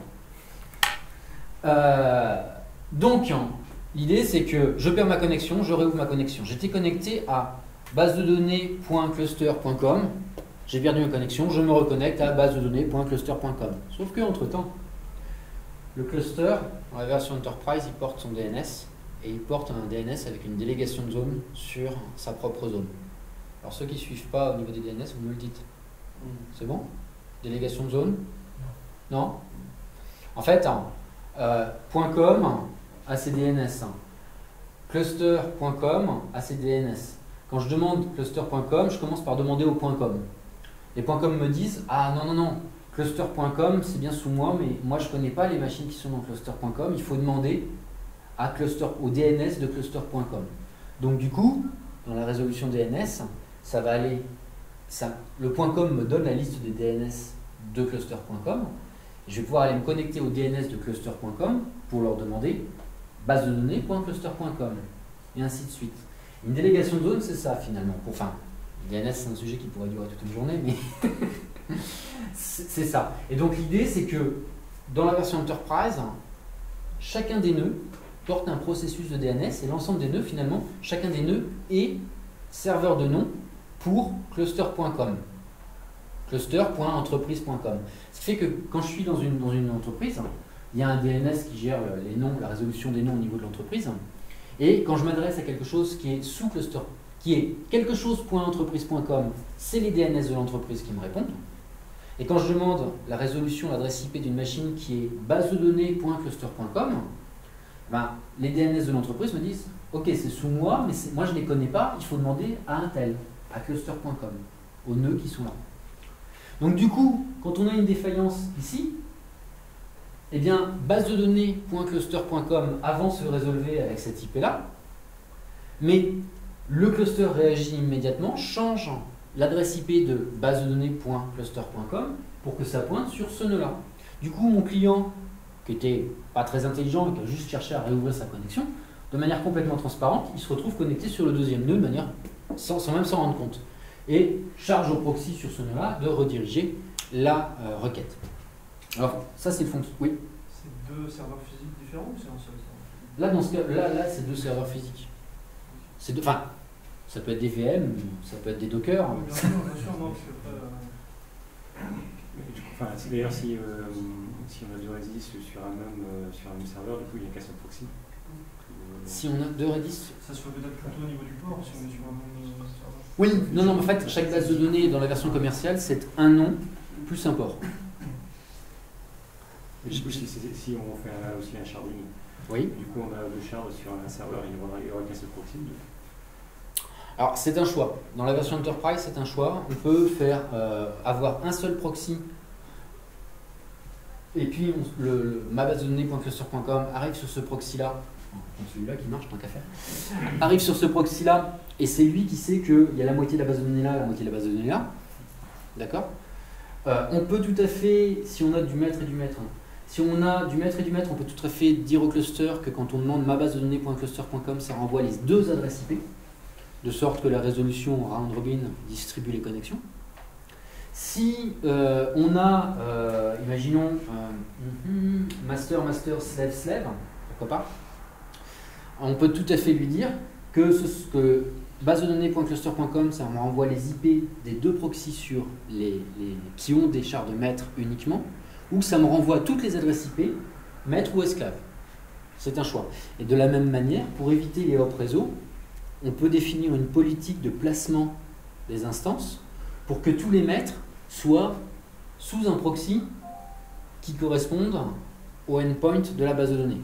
Euh, donc, l'idée c'est que je perds ma connexion, je réouvre ma connexion. J'étais connecté à base de données point cluster point com. J'ai perdu ma connexion, je me reconnecte à base de données point cluster point com. Sauf que entre temps, le cluster, dans la version Enterprise, il porte son D N S et il porte un D N S avec une délégation de zone sur sa propre zone. Alors ceux qui ne suivent pas au niveau des D N S, vous me le dites. C'est bon? Délégation de zone? Non? En fait, euh, .com a ses D N S. Cluster point com a ses D N S. Quand je demande cluster point com, je commence par demander au .com. Les .com me disent « Ah non, non, non, cluster point com c'est bien sous moi, mais moi je ne connais pas les machines qui sont dans cluster point com, il faut demander à cluster, au D N S de cluster point com. » Donc du coup, dans la résolution D N S, ça va aller, ça, le .com me donne la liste des D N S de cluster point com, et je vais pouvoir aller me connecter au D N S de cluster point com pour leur demander base de données point cluster point com, et ainsi de suite. Une délégation de zone, c'est ça finalement. Enfin, le D N S, c'est un sujet qui pourrait durer toute une journée, mais c'est ça. Et donc l'idée, c'est que dans la version Enterprise, chacun des nœuds porte un processus de D N S et l'ensemble des nœuds, finalement, chacun des nœuds est serveur de nom pour cluster point com. cluster point entreprise point com. Ce qui fait que quand je suis dans une, dans une entreprise, il y a un D N S qui gère les noms, la résolution des noms au niveau de l'entreprise. Et quand je m'adresse à quelque chose qui est sous cluster, qui est quelque chose point entreprise point com, c'est les D N S de l'entreprise qui me répondent. Et quand je demande la résolution, l'adresse I P d'une machine qui est base de données point cluster point com, ben, les D N S de l'entreprise me disent « Ok, c'est sous moi, mais moi je ne les connais pas, il faut demander à un tel, à cluster point com, aux nœuds qui sont là. » Donc du coup, quand on a une défaillance ici, eh bien, base de données point cluster point com avant se résolver avec cette I P-là, mais le cluster réagit immédiatement, change l'adresse I P de base de données point cluster point com pour que ça pointe sur ce nœud-là. Du coup, mon client, qui était pas très intelligent, qui a juste cherché à réouvrir sa connexion, de manière complètement transparente, il se retrouve connecté sur le deuxième nœud de manière sans, sans même s'en rendre compte. Et charge au proxy sur ce nœud-là de rediriger la euh, requête. Alors, ça c'est le fonction. Oui. C'est deux serveurs physiques différents ou c'est un seul serveur? Là, dans ce cas, là, là c'est deux serveurs physiques. C'est deux, enfin, ça peut être des V M, ça peut être des Docker. Oui, bien sûr, bien sûr, non, parce que, euh... Enfin, d'ailleurs, si, euh, si on a deux Redis sur un même, euh, sur un même serveur, du coup, il n'y a qu'un seul proxy. Si on a deux Redis. Ça se fait peut-être plutôt au niveau du port, si on est sur un même serveur. Oui, non, non, mais en fait, chaque base de données dans la version commerciale, c'est un nom plus un port. Du coup, si, si on fait un, aussi un sharding, oui. Du coup, on a le shard sur un serveur, il n'y aura, aura qu'un seul proxy. Alors, c'est un choix. Dans la version Enterprise, c'est un choix. On peut faire euh, avoir un seul proxy. Et puis, on, le, le, ma base de données point cluster point com arrive sur ce proxy-là. Celui-là qui marche, tant qu'à faire. Arrive sur ce proxy-là, et c'est lui qui sait qu'il y a la moitié de la base de données là, la moitié de la base de données là. D'accord euh, On peut tout à fait, si on a du maître et du maître, hein, si on a du maître et du maître, on peut tout à fait dire au cluster que quand on demande ma base de données point cluster point com, ça renvoie les deux adresses I P, de sorte que la résolution round robin distribue les connexions. Si euh, on a, euh, imaginons, euh, mm-hmm, master, master, slave, slave, pourquoi pas, on peut tout à fait lui dire que, ce, que base de données point cluster point com, ça renvoie les I P des deux proxys sur les, les, qui ont des chars de maître uniquement, ou ça me renvoie toutes les adresses I P, maître ou esclave. C'est un choix. Et de la même manière, pour éviter les hop réseaux, on peut définir une politique de placement des instances pour que tous les maîtres soient sous un proxy qui corresponde au endpoint de la base de données.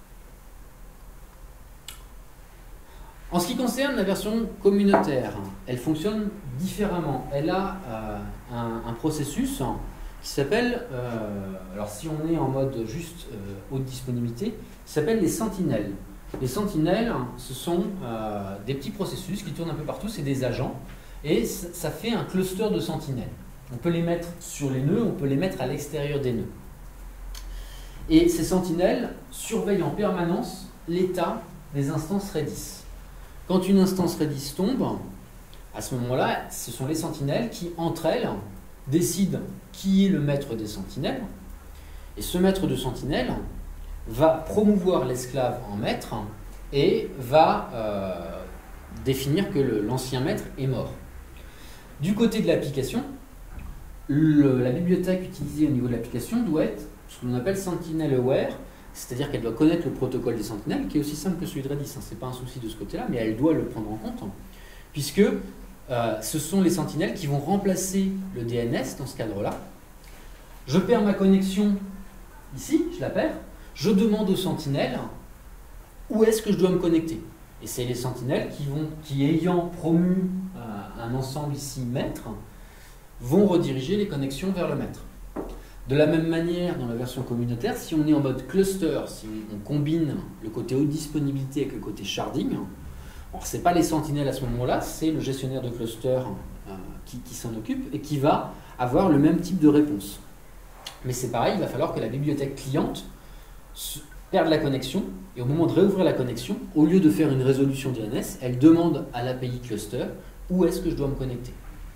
En ce qui concerne la version communautaire, elle fonctionne différemment. Elle a euh, un, un processus qui s'appelle, euh, alors si on est en mode juste euh, haute disponibilité, qui s'appelle les sentinelles. Les sentinelles, ce sont euh, des petits processus qui tournent un peu partout, c'est des agents, et ça fait un cluster de sentinelles. On peut les mettre sur les nœuds, on peut les mettre à l'extérieur des nœuds. Et ces sentinelles surveillent en permanence l'état des instances Redis. Quand une instance Redis tombe, à ce moment-là, ce sont les sentinelles qui, entre elles, décident qui est le maître des sentinelles. Et ce maître de sentinelle va promouvoir l'esclave en maître et va euh, définir que le, l'ancien maître est mort. Du côté de l'application, le, la bibliothèque utilisée au niveau de l'application doit être ce que l'on appelle Sentinel Aware, c'est-à-dire qu'elle doit connaître le protocole des sentinelles, qui est aussi simple que celui de Redis. Hein, ce n'est pas un souci de ce côté-là, mais elle doit le prendre en compte, hein, puisque euh, ce sont les sentinelles qui vont remplacer le D N S dans ce cadre-là. Je perds ma connexion ici, je la perds, je demande aux sentinelles où est-ce que je dois me connecter. Et c'est les sentinelles qui, vont, qui ayant promu euh, un ensemble ici maître, vont rediriger les connexions vers le maître. De la même manière, dans la version communautaire, si on est en mode cluster, si on combine le côté haute disponibilité avec le côté sharding, ce n'est pas les sentinelles à ce moment-là, c'est le gestionnaire de cluster euh, qui, qui s'en occupe et qui va avoir le même type de réponse. Mais c'est pareil, il va falloir que la bibliothèque cliente perde la connexion, et au moment de réouvrir la connexion, au lieu de faire une résolution D N S, elle demande à l'A P I cluster où est-ce que je dois me connecter.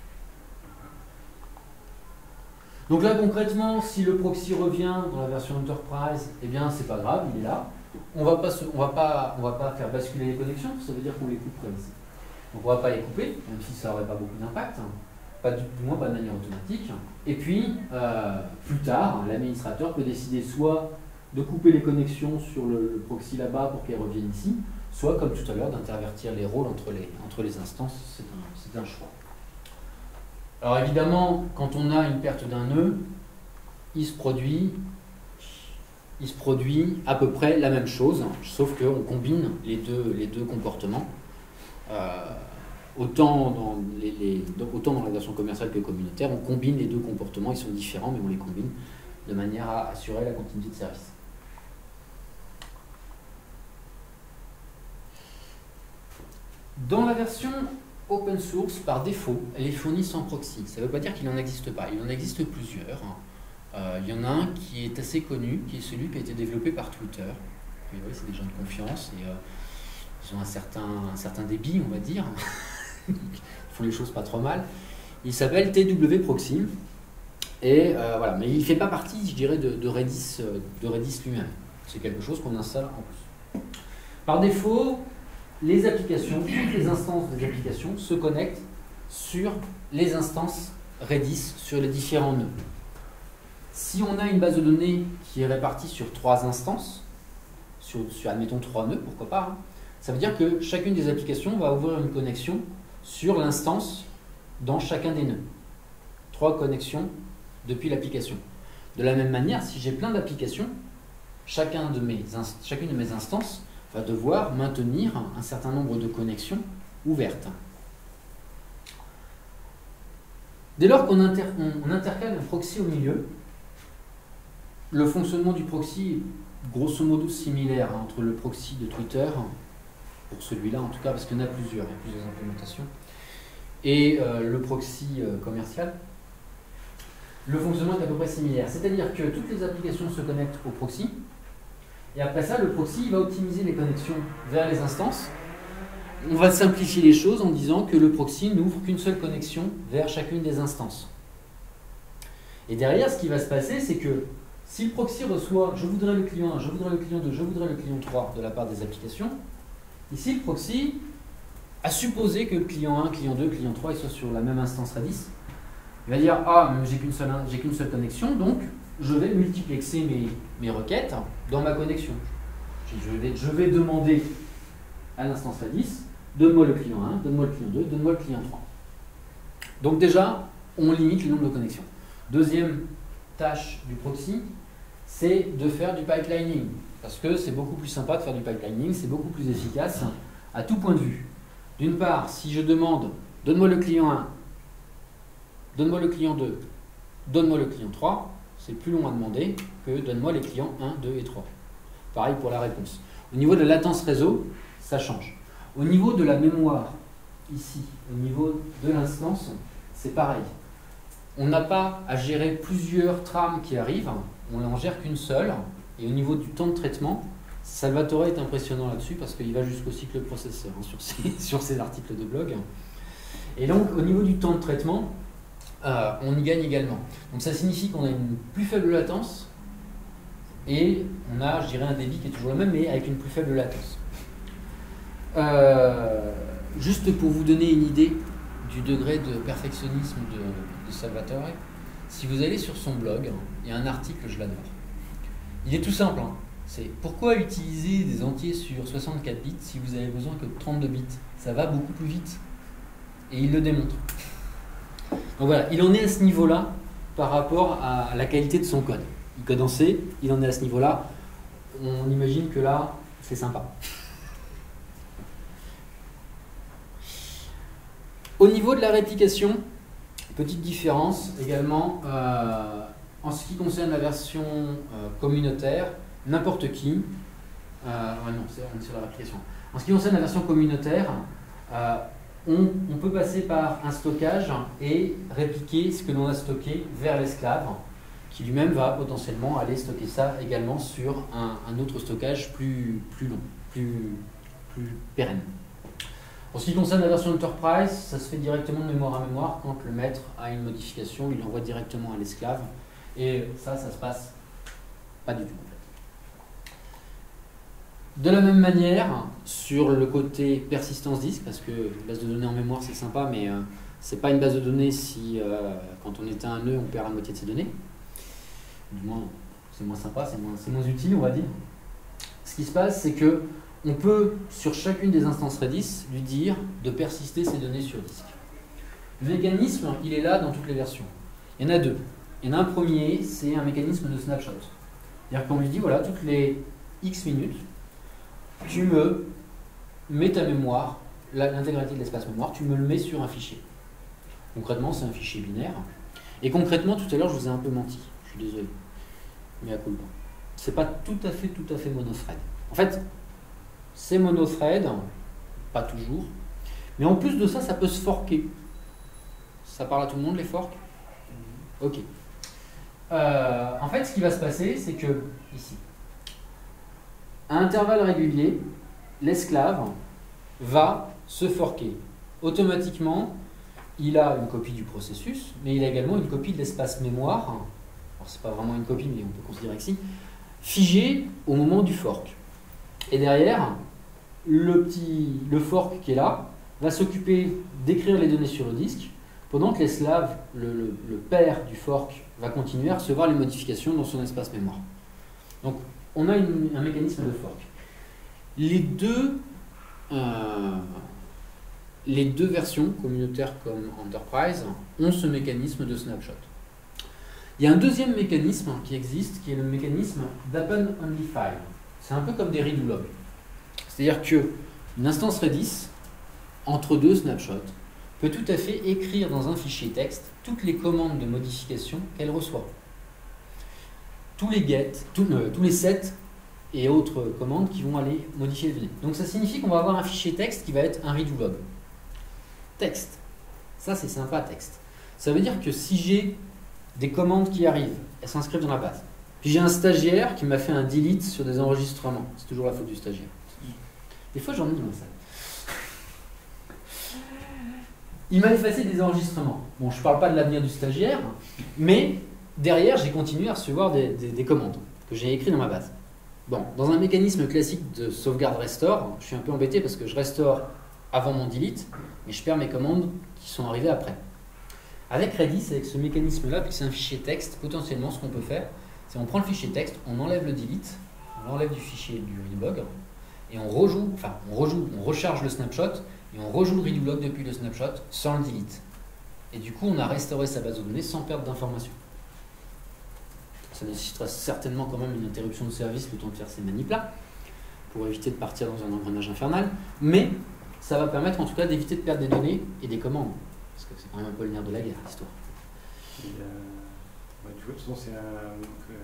Donc là, concrètement, si le proxy revient dans la version Enterprise, eh bien, c'est pas grave, il est là. On va pas se, on va pas, on va pas faire basculer les connexions, ça veut dire qu'on les coupe comme ici. Donc on va pas les couper, même si ça n'aurait pas beaucoup d'impact, pas du moins pas de manière automatique. Et puis, euh, plus tard, l'administrateur peut décider soit de couper les connexions sur le, le proxy là-bas pour qu'elles reviennent ici, soit, comme tout à l'heure, d'intervertir les rôles entre les, entre les instances. C'est un, c'est un choix. Alors évidemment, quand on a une perte d'un nœud, il se produit, il se produit à peu près la même chose, sauf qu'on combine les deux, les deux comportements. Euh, autant, dans les, les, autant dans la version commerciale que communautaire, on combine les deux comportements, ils sont différents, mais on les combine de manière à assurer la continuité de service. Dans la version open source, par défaut, elle est fournie sans proxy. Ça ne veut pas dire qu'il n'en existe pas. Il en existe plusieurs. Euh, il y en a un qui est assez connu, qui est celui qui a été développé par Twitter. Oui, oui, c'est des gens de confiance et euh, ils ont un certain, un certain débit, on va dire. Ils font les choses pas trop mal. Il s'appelle T W Proxy. Et euh, voilà, mais il ne fait pas partie, je dirais, de, de Redis, de Redis lui-même. C'est quelque chose qu'on installe en plus. Par défaut, les applications, toutes les instances des applications se connectent sur les instances Redis, sur les différents nœuds. Si on a une base de données qui est répartie sur trois instances, sur, sur admettons trois nœuds, pourquoi pas, hein, ça veut dire que chacune des applications va ouvrir une connexion sur l'instance dans chacun des nœuds. Trois connexions depuis l'application. De la même manière, si j'ai plein d'applications, chacun de mes chacune de mes instances va devoir maintenir un certain nombre de connexions ouvertes. Dès lors qu'on inter, on, on intercale un proxy au milieu, le fonctionnement du proxy est grosso modo similaire hein, entre le proxy de Twitter, pour celui-là en tout cas, parce qu'il y en a plusieurs, il y a plusieurs implémentations, et euh, le proxy euh, commercial. Le fonctionnement est à peu près similaire, c'est-à-dire que toutes les applications se connectent au proxy, et après ça, le proxy va optimiser les connexions vers les instances. On va simplifier les choses en disant que le proxy n'ouvre qu'une seule connexion vers chacune des instances. Et derrière, ce qui va se passer, c'est que si le proxy reçoit « je voudrais le client un, je voudrais le client deux, je voudrais le client trois » de la part des applications, ici, le proxy a supposé que le client un, client deux, client trois, ils soient sur la même instance Redis. Il va dire « ah, mais j'ai qu'une seule, j'ai qu'une seule connexion, donc je vais multiplexer mes, mes requêtes dans ma connexion. Je vais, je vais demander à l'instance Redis, donne-moi le client un, donne-moi le client deux, donne-moi le client trois. » Donc déjà, on limite le nombre de connexions. Deuxième tâche du proxy, c'est de faire du pipelining. Parce que c'est beaucoup plus sympa de faire du pipelining, c'est beaucoup plus efficace à tout point de vue. D'une part, si je demande, donne-moi le client un, donne-moi le client deux, donne-moi le client trois, c'est plus long à demander que donne-moi les clients un, deux et trois. Pareil pour la réponse. Au niveau de la latence réseau, ça change. Au niveau de la mémoire, ici, au niveau de l'instance, c'est pareil. On n'a pas à gérer plusieurs trames qui arrivent, on n'en gère qu'une seule. Et au niveau du temps de traitement, Salvatore est impressionnant là-dessus parce qu'il va jusqu'au cycle processeur hein, sur, ses, sur ses articles de blog. Et donc, au niveau du temps de traitement, euh, on y gagne également. Donc, ça signifie qu'on a une plus faible latence et on a, je dirais, un débit qui est toujours le même, mais avec une plus faible latence. Euh, juste pour vous donner une idée du degré de perfectionnisme de, de Salvatore, si vous allez sur son blog, il y a un article, je l'adore. Il est tout simple, hein. C'est pourquoi utiliser des entiers sur soixante-quatre bits si vous avez besoin que de trente-deux bits. Ça va beaucoup plus vite. Et il le démontre. Donc voilà, il en est à ce niveau-là par rapport à la qualité de son code. Il code en C, il en est à ce niveau-là. On imagine que là, c'est sympa. Au niveau de la réplication, petite différence également, euh, en ce qui concerne la version euh, communautaire, n'importe qui, euh, ouais non, c'est, on est sur la réplication. En ce qui concerne la version communautaire, euh, on, on peut passer par un stockage et répliquer ce que l'on a stocké vers l'esclave, qui lui-même va potentiellement aller stocker ça également sur un, un autre stockage plus, plus long, plus, plus pérenne. En ce qui concerne la version Enterprise, ça se fait directement de mémoire à mémoire. Quand le maître a une modification, il l'envoie directement à l'esclave. Et ça, ça se passe pas du tout. De la même manière, sur le côté persistance disque, parce que une base de données en mémoire c'est sympa, mais euh, c'est pas une base de données si euh, quand on éteint un nœud on perd la moitié de ses données. Du moins, c'est moins sympa, c'est moins, c'est moins utile, on va dire. Ce qui se passe, c'est que on peut, sur chacune des instances Redis, lui dire de persister ses données sur disque. Le mécanisme, il est là dans toutes les versions. Il y en a deux. Il y en a un premier, c'est un mécanisme de snapshot. C'est-à-dire qu'on lui dit, voilà, toutes les X minutes, tu me mets ta mémoire, l'intégralité de l'espace mémoire, tu me le mets sur un fichier. Concrètement, c'est un fichier binaire. Et concrètement, tout à l'heure, je vous ai un peu menti. Je suis désolé. Mais à coup pas. C'est pas tout à fait, tout à fait monothread. En fait, c'est monothread, pas toujours. Mais en plus de ça, ça peut se forker. Ça parle à tout le monde, les forks? Ok. Euh, en fait, ce qui va se passer, c'est que, ici, à intervalles réguliers, l'esclave va se forker. Automatiquement, il a une copie du processus, mais il a également une copie de l'espace mémoire. Alors, c'est pas vraiment une copie, mais on peut considérer que si, figée au moment du fork. Et derrière, le petit, le fork qui est là, va s'occuper d'écrire les données sur le disque, pendant que l'esclave, le, le, le père du fork, va continuer à recevoir les modifications dans son espace mémoire. Donc, on a une, un mécanisme de fork. Les deux, euh, les deux versions, communautaires comme Enterprise, ont ce mécanisme de snapshot. Il y a un deuxième mécanisme qui existe, qui est le mécanisme d'Appen Only File. C'est un peu comme des redo logs. C'est-à-dire qu'une instance Redis, entre deux snapshots, peut tout à fait écrire dans un fichier texte toutes les commandes de modification qu'elle reçoit. Tous les get, tout, euh, tous les set et autres commandes qui vont aller modifier les données. Donc ça signifie qu'on va avoir un fichier texte qui va être un redo log. Texte. Ça c'est sympa, texte. Ça veut dire que si j'ai des commandes qui arrivent, elles s'inscrivent dans la base. Puis j'ai un stagiaire qui m'a fait un delete sur des enregistrements. C'est toujours la faute du stagiaire. Des fois j'en ai dans la salle. Il m'a effacé des enregistrements. Bon, je ne parle pas de l'avenir du stagiaire, mais derrière, j'ai continué à recevoir des, des, des commandes que j'ai écrites dans ma base. Bon, dans un mécanisme classique de sauvegarde restore, je suis un peu embêté parce que je restore avant mon delete, mais je perds mes commandes qui sont arrivées après. Avec Redis, avec ce mécanisme-là, puisque c'est un fichier texte, potentiellement, ce qu'on peut faire, c'est on prend le fichier texte, on enlève le delete, on l'enlève du fichier du readlog, et on rejoue, enfin, on rejoue, on recharge le snapshot, et on rejoue le redo log depuis le snapshot sans le delete. Et du coup, on a restauré sa base de données sans perdre d'informations. Ça nécessitera certainement quand même une interruption de service le temps de faire ces manips-là, pour éviter de partir dans un engrenage infernal, mais ça va permettre en tout cas d'éviter de perdre des données et des commandes, parce que c'est quand même un peu le nerf de la guerre, l'histoire. Et, euh, ouais, tu vois, de toute façon, c'est un... Donc, euh,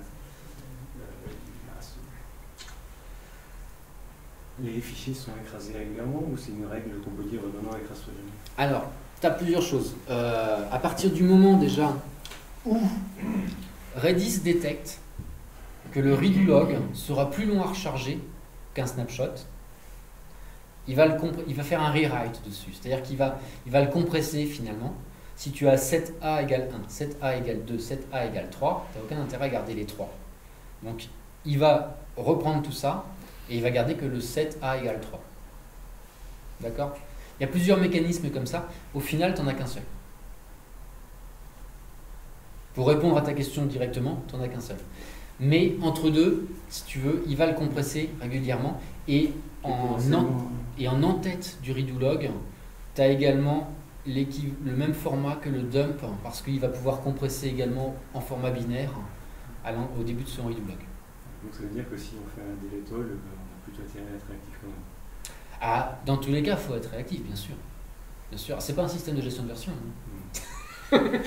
les fichiers sont écrasés régulièrement ou c'est une règle qu'on peut dire non, non, écrase-toi jamais? Alors, tu as plusieurs choses. Euh, à partir du moment déjà où Redis détecte que le redo log sera plus long à recharger qu'un snapshot, il va, le il va faire un rewrite dessus. C'est-à-dire qu'il va, il va le compresser finalement. Si tu as sept A égale un, sept A égale deux, sept A égale trois, tu n'as aucun intérêt à garder les trois. Donc il va reprendre tout ça et il va garder que le sept A égale trois. D'accord? Il y a plusieurs mécanismes comme ça. Au final, tu n'en as qu'un seul. Pour répondre à ta question directement, tu n'en as qu'un seul. Mais entre deux, si tu veux, il va le compresser régulièrement. Et en, en, et en en-tête du redo log, tu as également le même format que le dump, parce qu'il va pouvoir compresser également en format binaire allant au début de son redo log. Donc ça veut dire que si on fait un delete all, on a plutôt intérêt à être réactif quand même. Ah, dans tous les cas, il faut être réactif, bien sûr. Bien sûr. C'est pas un système de gestion de version. Hein. Mm.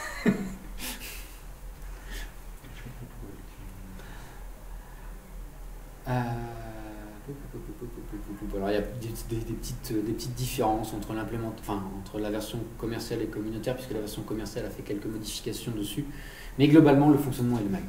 Euh... Alors il y a des, des, des, petites, des petites différences entre, enfin, entre la version commerciale et communautaire, puisque la version commerciale a fait quelques modifications dessus, mais globalement le fonctionnement est le même.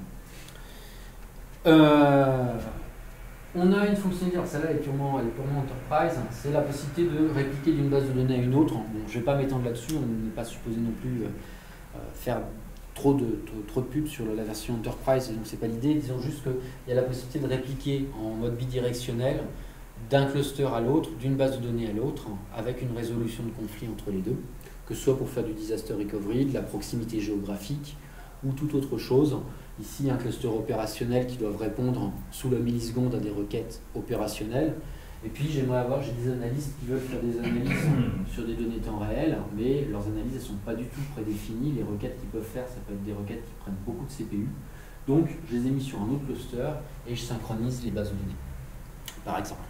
Euh, on a une fonctionnalité, alors celle-là est purement, elle est purement enterprise, c'est la possibilité de répliquer d'une base de données à une autre. Bon, je ne vais pas m'étendre là-dessus, on n'est pas supposé non plus euh, faire trop de, trop, trop de pubs sur la version enterprise, donc c'est pas l'idée. Disons juste qu'il y a la possibilité de répliquer en mode bidirectionnel d'un cluster à l'autre, d'une base de données à l'autre, avec une résolution de conflit entre les deux, que ce soit pour faire du disaster recovery, de la proximité géographique ou toute autre chose. Ici, un cluster opérationnel qui doit répondre sous la milliseconde à des requêtes opérationnelles. Et puis, j'aimerais avoir, j'ai des analystes qui veulent faire des analyses sur des données temps réel, mais leurs analyses ne sont pas du tout prédéfinies. Les requêtes qu'ils peuvent faire, ça peut être des requêtes qui prennent beaucoup de C P U. Donc, je les ai mis sur un autre cluster et je synchronise les bases de données, par exemple.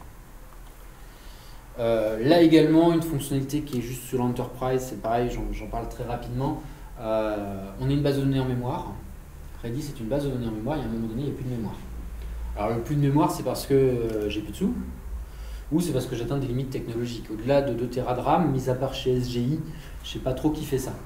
Euh, là également, une fonctionnalité qui est juste sur l'enterprise, c'est pareil, j'en parle très rapidement. Euh, on a une base de données en mémoire. Redis, c'est une base de données en mémoire, et à un moment donné, il n'y a plus de mémoire. Alors, le plus de mémoire, c'est parce que euh, j'ai plus de sous, ou c'est parce que j'atteins des limites technologiques. Au-delà de deux téra de RAM, mis à part chez S G I, je ne sais pas trop qui fait ça.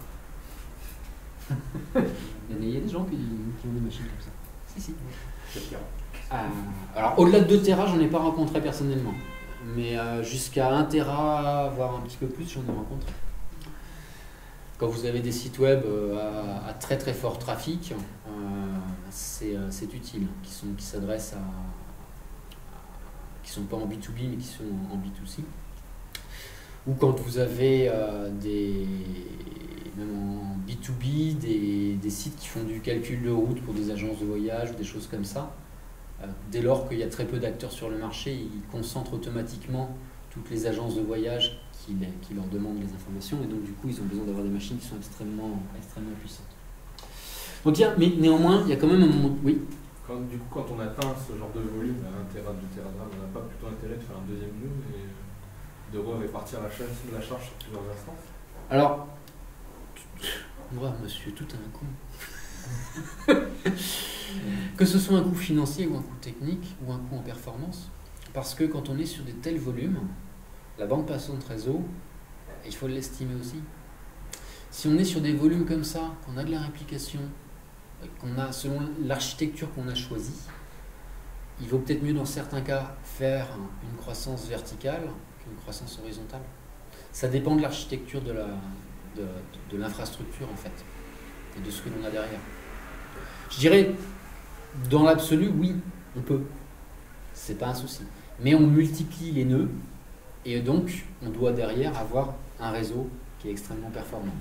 Il y a des gens qui, qui ont des machines comme ça. Si, si. Euh, alors, au-delà de deux téra, j'en ai pas rencontré personnellement. Mais euh, jusqu'à un téra, voire un petit peu plus, j'en ai rencontré. Quand vous avez des sites web euh, à, à très très fort trafic, euh, c'est euh, utile, qui sont qui s'adressent à, à qui sont pas en B deux B mais qui sont en B deux C. Ou quand vous avez euh, des même en B deux B des, des sites qui font du calcul de route pour des agences de voyage ou des choses comme ça. Euh, dès lors qu'il y a très peu d'acteurs sur le marché, ils concentrent automatiquement toutes les agences de voyage qui, qui leur demandent les informations, et donc du coup ils ont besoin d'avoir des machines qui sont extrêmement, extrêmement puissantes. Donc, tiens, mais néanmoins, il y a quand même un moment... Oui. Quand, du coup, quand on atteint ce genre de volume, un téra, deux téra de RAM, on n'a pas plutôt intérêt de faire un deuxième nœud et de répartir la charge, la charge sur plusieurs instances? Alors, moi, monsieur, tout a un coût. Que ce soit un coût financier ou un coût technique ou un coût en performance, parce que quand on est sur des tels volumes, la bande passante réseau, il faut l'estimer aussi. Si on est sur des volumes comme ça, qu'on a de la réplication, qu'on a selon l'architecture qu'on a choisie, il vaut peut-être mieux dans certains cas faire une croissance verticale qu'une croissance horizontale. Ça dépend de l'architecture de la, de, de, de l'infrastructure en fait, et de ce que l'on a derrière. Je dirais, dans l'absolu, oui, on peut. C'est pas un souci. Mais on multiplie les nœuds, et donc on doit derrière avoir un réseau qui est extrêmement performant.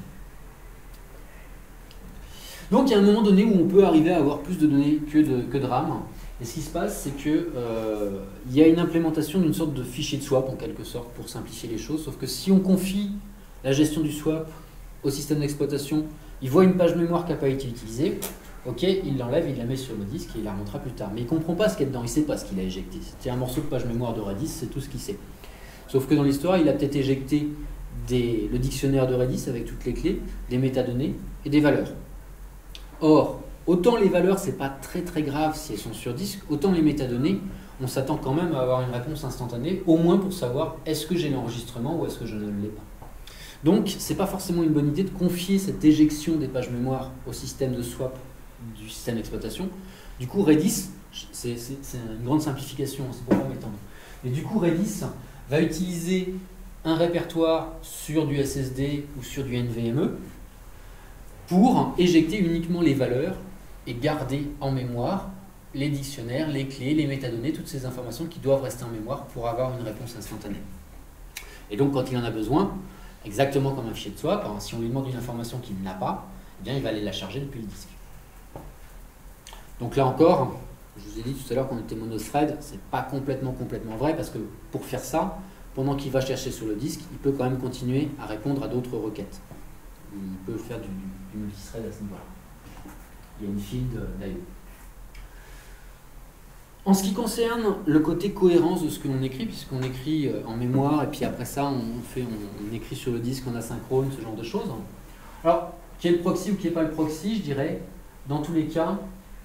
Donc il y a un moment donné où on peut arriver à avoir plus de données que de, que de RAM. Et ce qui se passe, c'est qu'il euh, y a une implémentation d'une sorte de fichier de swap, en quelque sorte, pour simplifier les choses. Sauf que si on confie la gestion du swap au système d'exploitation, il voit une page mémoire qui n'a pas été utilisée, ok, il l'enlève, il la met sur le disque et il la remontera plus tard. Mais il ne comprend pas ce qu'il y a dedans, il ne sait pas ce qu'il a éjecté. C'était un morceau de page mémoire de Redis, c'est tout ce qu'il sait. Sauf que dans l'histoire, il a peut-être éjecté des, le dictionnaire de Redis avec toutes les clés, des métadonnées et des valeurs. Or, autant les valeurs, c'est pas très très grave si elles sont sur disque, autant les métadonnées, on s'attend quand même à avoir une réponse instantanée, au moins pour savoir est-ce que j'ai l'enregistrement ou est-ce que je ne l'ai pas. Donc, c'est pas forcément une bonne idée de confier cette éjection des pages mémoire au système de swap du système d'exploitation. Du coup, Redis, c'est une grande simplification, c'est pour pas m'étendre. Et du coup, Redis va utiliser un répertoire sur du S S D ou sur du N V M E pour éjecter uniquement les valeurs et garder en mémoire les dictionnaires, les clés, les métadonnées, toutes ces informations qui doivent rester en mémoire pour avoir une réponse instantanée. Et donc, quand il en a besoin, exactement comme un fichier de swap, hein, si on lui demande une information qu'il n'a pas, eh bien, il va aller la charger depuis le disque. Donc là encore, je vous ai dit tout à l'heure qu'on était monothread, c'est pas complètement complètement vrai parce que pour faire ça, pendant qu'il va chercher sur le disque, il peut quand même continuer à répondre à d'autres requêtes. Il peut faire du, du multithread à ce niveau-là. Il y a une field d'I O. En ce qui concerne le côté cohérence de ce que l'on écrit, puisqu'on écrit en mémoire et puis après ça on, fait, on, on écrit sur le disque en asynchrone, ce genre de choses. Alors, qui est le proxy ou qui n'est pas le proxy, je dirais, dans tous les cas,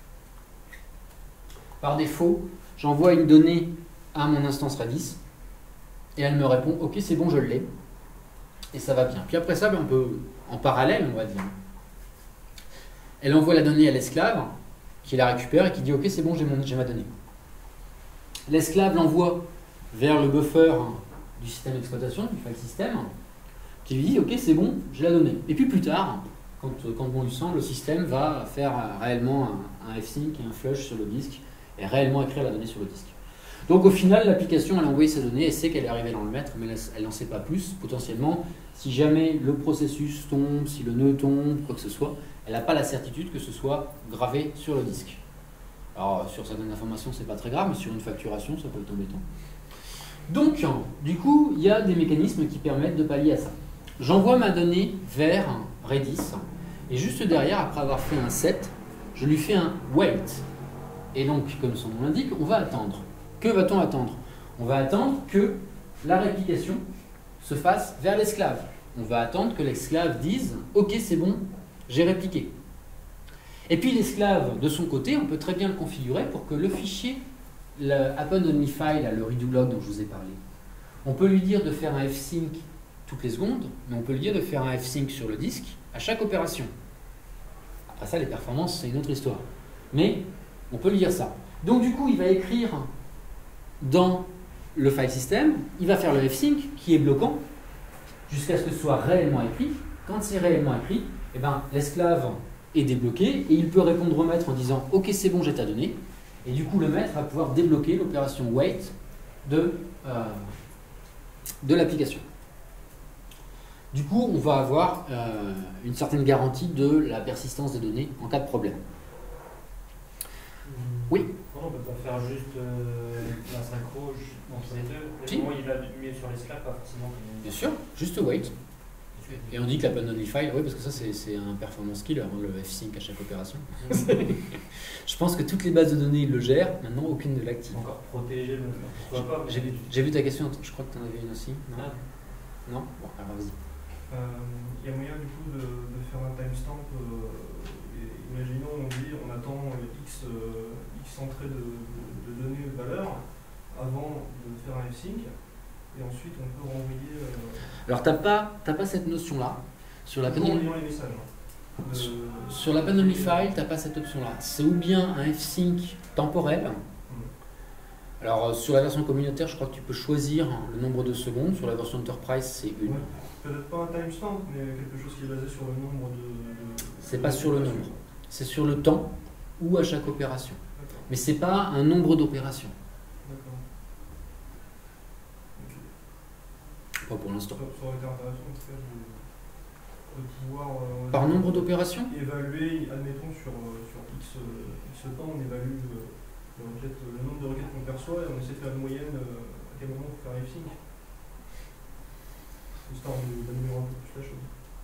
par défaut, j'envoie une donnée à mon instance Redis et elle me répond « Ok, c'est bon, je l'ai. » Et ça va bien. Puis après ça, on peut, en parallèle, on va dire, elle envoie la donnée à l'esclave qui la récupère et qui dit « Ok, c'est bon, j'ai ma donnée. » L'esclave l'envoie vers le buffer du système d'exploitation, du file system, qui lui dit « Ok, c'est bon, j'ai la donnée. » Et puis plus tard, quand, quand bon lui semble, le système va faire réellement un, un F-sync et un flush sur le disque et réellement écrire la donnée sur le disque. Donc au final, l'application, elle a envoyé sa donnée, elle sait qu'elle est arrivée dans le maître, mais elle n'en sait pas plus. Potentiellement, si jamais le processus tombe, si le nœud tombe, quoi que ce soit, elle n'a pas la certitude que ce soit gravé sur le disque. Alors sur certaines informations, c'est pas très grave, mais sur une facturation, ça peut être embêtant. Donc, du coup, il y a des mécanismes qui permettent de pallier à ça. J'envoie ma donnée vers Redis, et juste derrière, après avoir fait un set, je lui fais un wait. Et donc, comme son nom l'indique, on va attendre. Que va-t-on attendre? On va attendre que la réplication se fasse vers l'esclave. On va attendre que l'esclave dise « Ok, c'est bon, j'ai répliqué ». Et puis l'esclave, de son côté, on peut très bien le configurer pour que le fichier, le append only file, le redo log dont je vous ai parlé, on peut lui dire de faire un F-sync toutes les secondes, mais on peut lui dire de faire un F-sync sur le disque à chaque opération. Après ça, les performances, c'est une autre histoire. Mais on peut lui dire ça. Donc du coup, il va écrire dans le file system, il va faire le F-sync qui est bloquant jusqu'à ce que ce soit réellement écrit. Quand c'est réellement écrit, eh ben, l'esclave est débloqué et il peut répondre au maître en disant « Ok, c'est bon, j'ai ta donnée ». Et du coup, le maître va pouvoir débloquer l'opération wait de, euh, de l'application. Du coup, on va avoir euh, une certaine garantie de la persistance des données en cas de problème. Oui. Non, on ne peut pas faire juste euh, la synchro entre les deux. Le Si. moment il va mieux sur l'esclave, pas forcément. Bien sûr, juste wait. Et on dit que la append only file, oui, parce que ça c'est un performance killer, hein, le F-sync à chaque opération. Je pense que toutes les bases de données ils le gèrent, maintenant aucune ne l'active. Encore protéger le. Pourquoi pas? J'ai vu, j'ai vu ta question, je crois que tu en avais une aussi. Non, Ah. non Bon, alors vas-y. Il euh, y a moyen du coup de, de faire un timestamp. Euh, et imaginons, on dit on attend X, euh, X entrées de, de, de données de valeur avant de faire un F-sync. Et ensuite, on peut renvoyer. Euh, Alors, tu n'as pas, t'as pas cette notion-là. Sur la en append only, liant les messages. Hein. De- sur, sur l'append only file, tu n'as pas cette option-là. C'est ou bien un F-sync temporel. Alors, euh, sur la version communautaire, je crois que tu peux choisir le nombre de secondes. Sur la version Enterprise, c'est une. Ouais. Peut-être pas un timestamp, mais quelque chose qui est basé sur le nombre de. de C'est pas sur le nombre. C'est sur le temps ou à chaque opération. D'accord. Mais c'est pas un nombre d'opérations. D'accord. Ok. Pas pour l'instant. Ça, ça aurait été intéressant en tout cas de, de pouvoir. euh, Par nombre d'opérations? Évaluer, admettons sur, euh, sur X, euh, X temps, on évalue euh, le, requête, le nombre de requêtes qu'on perçoit et on essaie de faire une moyenne euh, à quel moment il faut faire un F-sync. Histoire d'améliorer un peu plus la chose.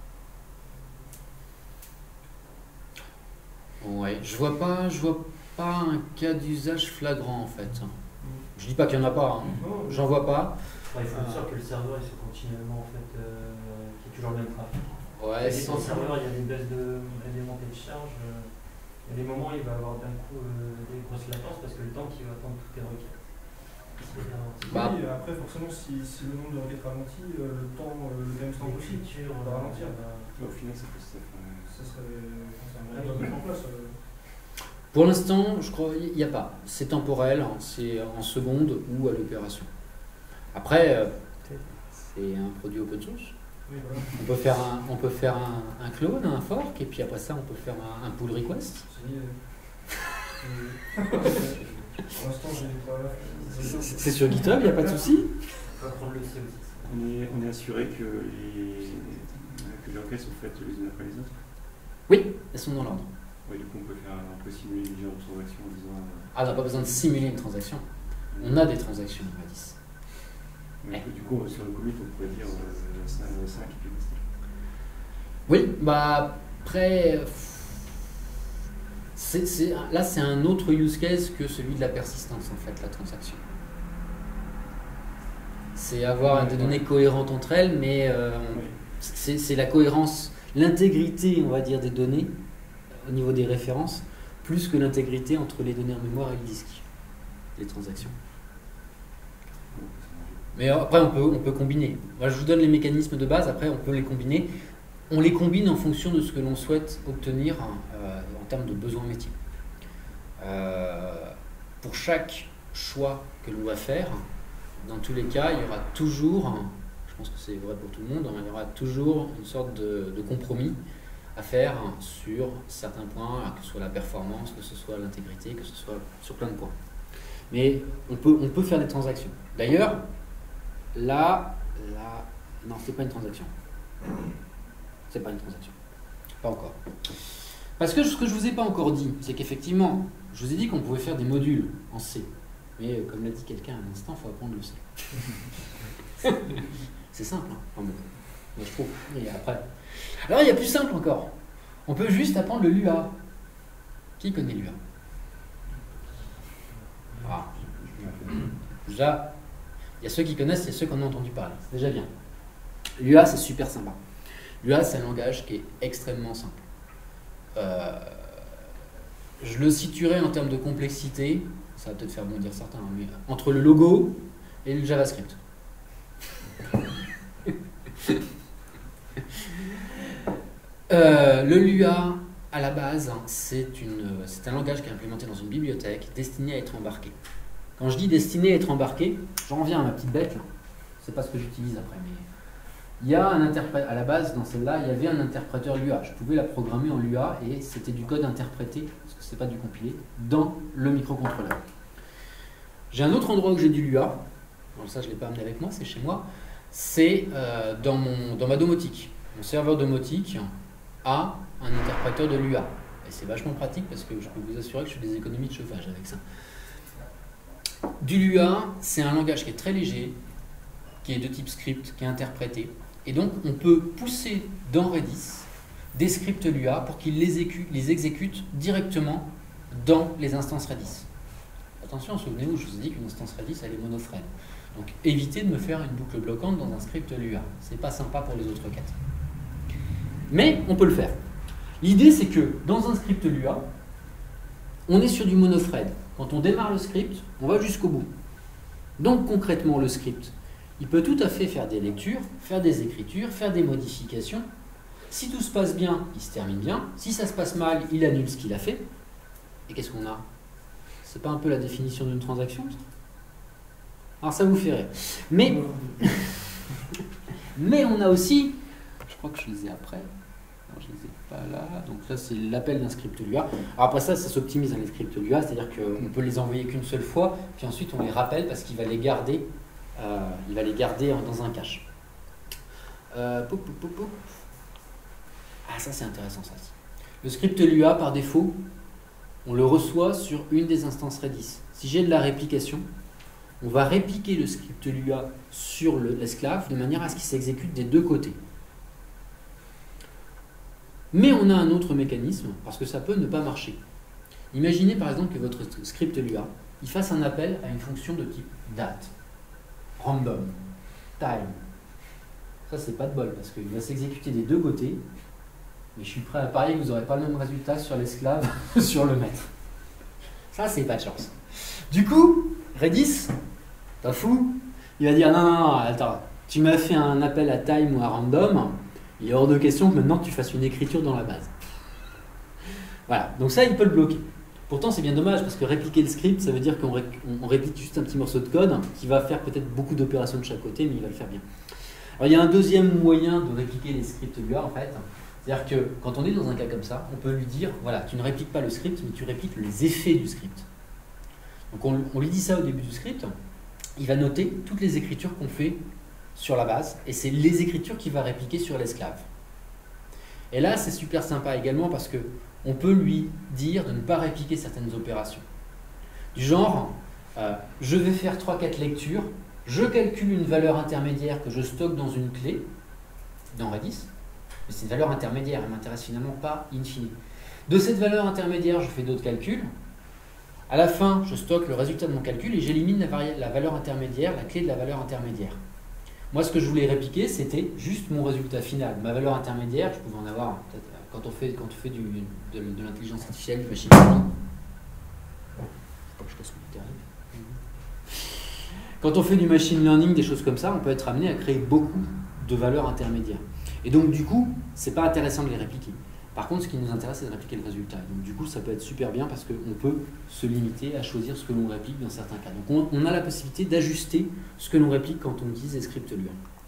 Ouais, je vois pas, je vois pas un cas d'usage flagrant en fait. Je dis pas qu'il y en a pas, hein. Non, J'en vois pas. Ouais, il faut être sûr que le serveur il soit continuellement en fait, euh, qu'il y ait toujours le même trafic. Ouais, Si c'est ton serveur il y a une baisse de, des montées de charge, euh, il y a des moments où il va avoir d'un coup euh, des grosses latences parce que le temps qu'il va attendre toutes tes requêtes. Bah. oui, après forcément si, si le nombre de requêtes ralentit, euh, le temps, euh, le timestamp aussi, L'écriture, va ralentir. Au final, ça peut se faire. Ça serait c'est un moyen de mettre en place. euh. Pour l'instant, je crois il n'y a pas. C'est temporel, hein, c'est en secondes ou à l'opération. Après, euh, c'est un produit open source. Oui, voilà. On peut faire un, on peut faire un, un clone, un fork, et puis après ça, on peut faire un, un pull request. C'est lié. Euh, Pour l'instant, j'ai pas. C'est sur GitHub, il n'y a pas de souci. On va prendre le C aussi. On est, on est assuré que les, que les requêtes sont faites les unes après les autres. Oui, elles sont dans l'ordre. Oui, du coup, on peut, faire, on peut simuler une genre de transaction en disant. euh, Ah, on n'a pas besoin de simuler une transaction. On a des transactions dans Redis. mais du coup, sur le commit, on pourrait dire euh, cinq et puis basta. Oui, bah après, c'est, c'est, là c'est un autre use case que celui de la persistance en fait, la transaction. C'est avoir des données cohérentes entre elles, mais euh, on- Oui. c'est, c'est la cohérence, l'intégrité, on va dire, des données au niveau des références, plus que l'intégrité entre les données en mémoire et le disque, les transactions. Mais après, on peut, on peut combiner. Moi, je vous donne les mécanismes de base, après, on peut les combiner. On les combine en fonction de ce que l'on souhaite obtenir euh, en termes de besoins métiers. Euh, pour chaque choix que l'on va faire, dans tous les cas, il y aura toujours, je pense que c'est vrai pour tout le monde, il y aura toujours une sorte de, de compromis à faire sur certains points, que ce soit la performance, que ce soit l'intégrité, que ce soit sur plein de points. Mais on peut, on peut faire des transactions. D'ailleurs, là, là, non, c'est pas une transaction. C'est pas une transaction. Pas encore. Parce que ce que je vous ai pas encore dit, c'est qu'effectivement, je vous ai dit qu'on pouvait faire des modules en C. Mais euh, comme l'a dit quelqu'un à un instant, il faut apprendre le C. C'est simple, hein, enfin bon, moi je trouve. Et après. Alors il y a plus simple encore. On peut juste apprendre le Lua. Qui connaît Lua? Ah. Déjà, il y a ceux qui connaissent, il y a ceux qui en ont entendu parler. C'est déjà bien. Lua, c'est super sympa. Lua, c'est un langage qui est extrêmement simple. Euh, je le situerai en termes de complexité, ça va peut-être faire bondir certains, mais entre le logo et le JavaScript. euh, le Lua, à la base, c'est, une, c'est un langage qui est implémenté dans une bibliothèque destiné à être embarqué. Quand je dis destiné à être embarqué, j'en reviens à ma petite bête, là. C'est pas ce que j'utilise après, mais il y a un interprète, à la base, dans celle-là, il y avait un interpréteur Lua. Je pouvais la programmer en Lua et c'était du code interprété, parce que c'est pas du compilé, dans le microcontrôleur. J'ai un autre endroit où j'ai du Lua, bon, ça je ne l'ai pas amené avec moi, c'est chez moi, c'est euh, dans, mon, dans ma domotique. Mon serveur domotique a un interpréteur de Lua. Et c'est vachement pratique parce que je peux vous assurer que je fais des économies de chauffage avec ça. Du Lua, c'est un langage qui est très léger, qui est de type script, qui est interprété. Et donc, on peut pousser dans Redis des scripts Lua pour qu'ils les, écu- les exécutent directement dans les instances Redis. Attention, souvenez-vous, je vous ai dit qu'une instance Redis, elle est monothread. Donc, évitez de me faire une boucle bloquante dans un script Lua. C'est pas sympa pour les autres requêtes. Mais on peut le faire. L'idée, c'est que dans un script Lua, on est sur du monothread. Quand on démarre le script, on va jusqu'au bout. Donc, concrètement, le script, il peut tout à fait faire des lectures, faire des écritures, faire des modifications. Si tout se passe bien, il se termine bien. Si ça se passe mal, il annule ce qu'il a fait. Et qu'est-ce qu'on a? C'est pas un peu la définition d'une transaction, ça? Alors ça vous fait rire. Mais, mais on a aussi, je crois que je les ai après. Non, je les ai pas là. Donc ça c'est l'appel d'un script Lua. Alors après ça, ça s'optimise dans les scripts Lua, c'est-à-dire qu'on peut les envoyer qu'une seule fois, puis ensuite on les rappelle parce qu'il va les garder. Euh, il va les garder dans un cache. Euh, pou, pou, pou, pou. Ah, ça c'est intéressant ça. Le script Lua, par défaut, on le reçoit sur une des instances Redis. Si j'ai de la réplication, on va répliquer le script Lua sur le, l'esclave de manière à ce qu'il s'exécute des deux côtés. Mais on a un autre mécanisme, parce que ça peut ne pas marcher. Imaginez par exemple que votre script Lua, il fasse un appel à une fonction de type date. Random, time. Ça, c'est pas de bol parce qu'il va s'exécuter des deux côtés. Mais je suis prêt à parier que vous n'aurez pas le même résultat sur l'esclave que sur le maître. Ça, c'est pas de chance. Du coup, Redis, t'as fou, il va dire non, non, non, attends, tu m'as fait un appel à time ou à random, il est hors de question que maintenant tu fasses une écriture dans la base. Voilà, donc ça, il peut le bloquer. Pourtant, c'est bien dommage parce que répliquer le script, ça veut dire qu'on ré on réplique juste un petit morceau de code qui va faire peut-être beaucoup d'opérations de chaque côté, mais il va le faire bien. Alors, il y a un deuxième moyen de répliquer les scripts Lua en fait. C'est-à-dire que quand on est dans un cas comme ça, on peut lui dire voilà, tu ne répliques pas le script, mais tu répliques les effets du script. Donc, on, on lui dit ça au début du script. Il va noter toutes les écritures qu'on fait sur la base et c'est les écritures qu'il va répliquer sur l'esclave. Et là, c'est super sympa également parce que on peut lui dire de ne pas répliquer certaines opérations. Du genre, euh, je vais faire trois quatre lectures, je calcule une valeur intermédiaire que je stocke dans une clé, dans Redis, mais c'est une valeur intermédiaire, elle ne m'intéresse finalement pas in fine. De cette valeur intermédiaire, je fais d'autres calculs. À la fin, je stocke le résultat de mon calcul et j'élimine la, la valeur intermédiaire, la clé de la valeur intermédiaire. Moi, ce que je voulais répliquer, c'était juste mon résultat final. Ma valeur intermédiaire, je pouvais en avoir peut-être quand on fait, quand on fait du, de, de l'intelligence artificielle, du machine learning. Faut pas que je casse mon internet. Quand on fait du machine learning, des choses comme ça, on peut être amené à créer beaucoup de valeurs intermédiaires. Et donc, du coup, c'est pas intéressant de les répliquer. Par contre, ce qui nous intéresse, c'est de répliquer le résultat. Donc, du coup, ça peut être super bien parce qu'on peut se limiter à choisir ce que l'on réplique dans certains cas. Donc, on, on a la possibilité d'ajuster ce que l'on réplique quand on utilise les scripts Lua.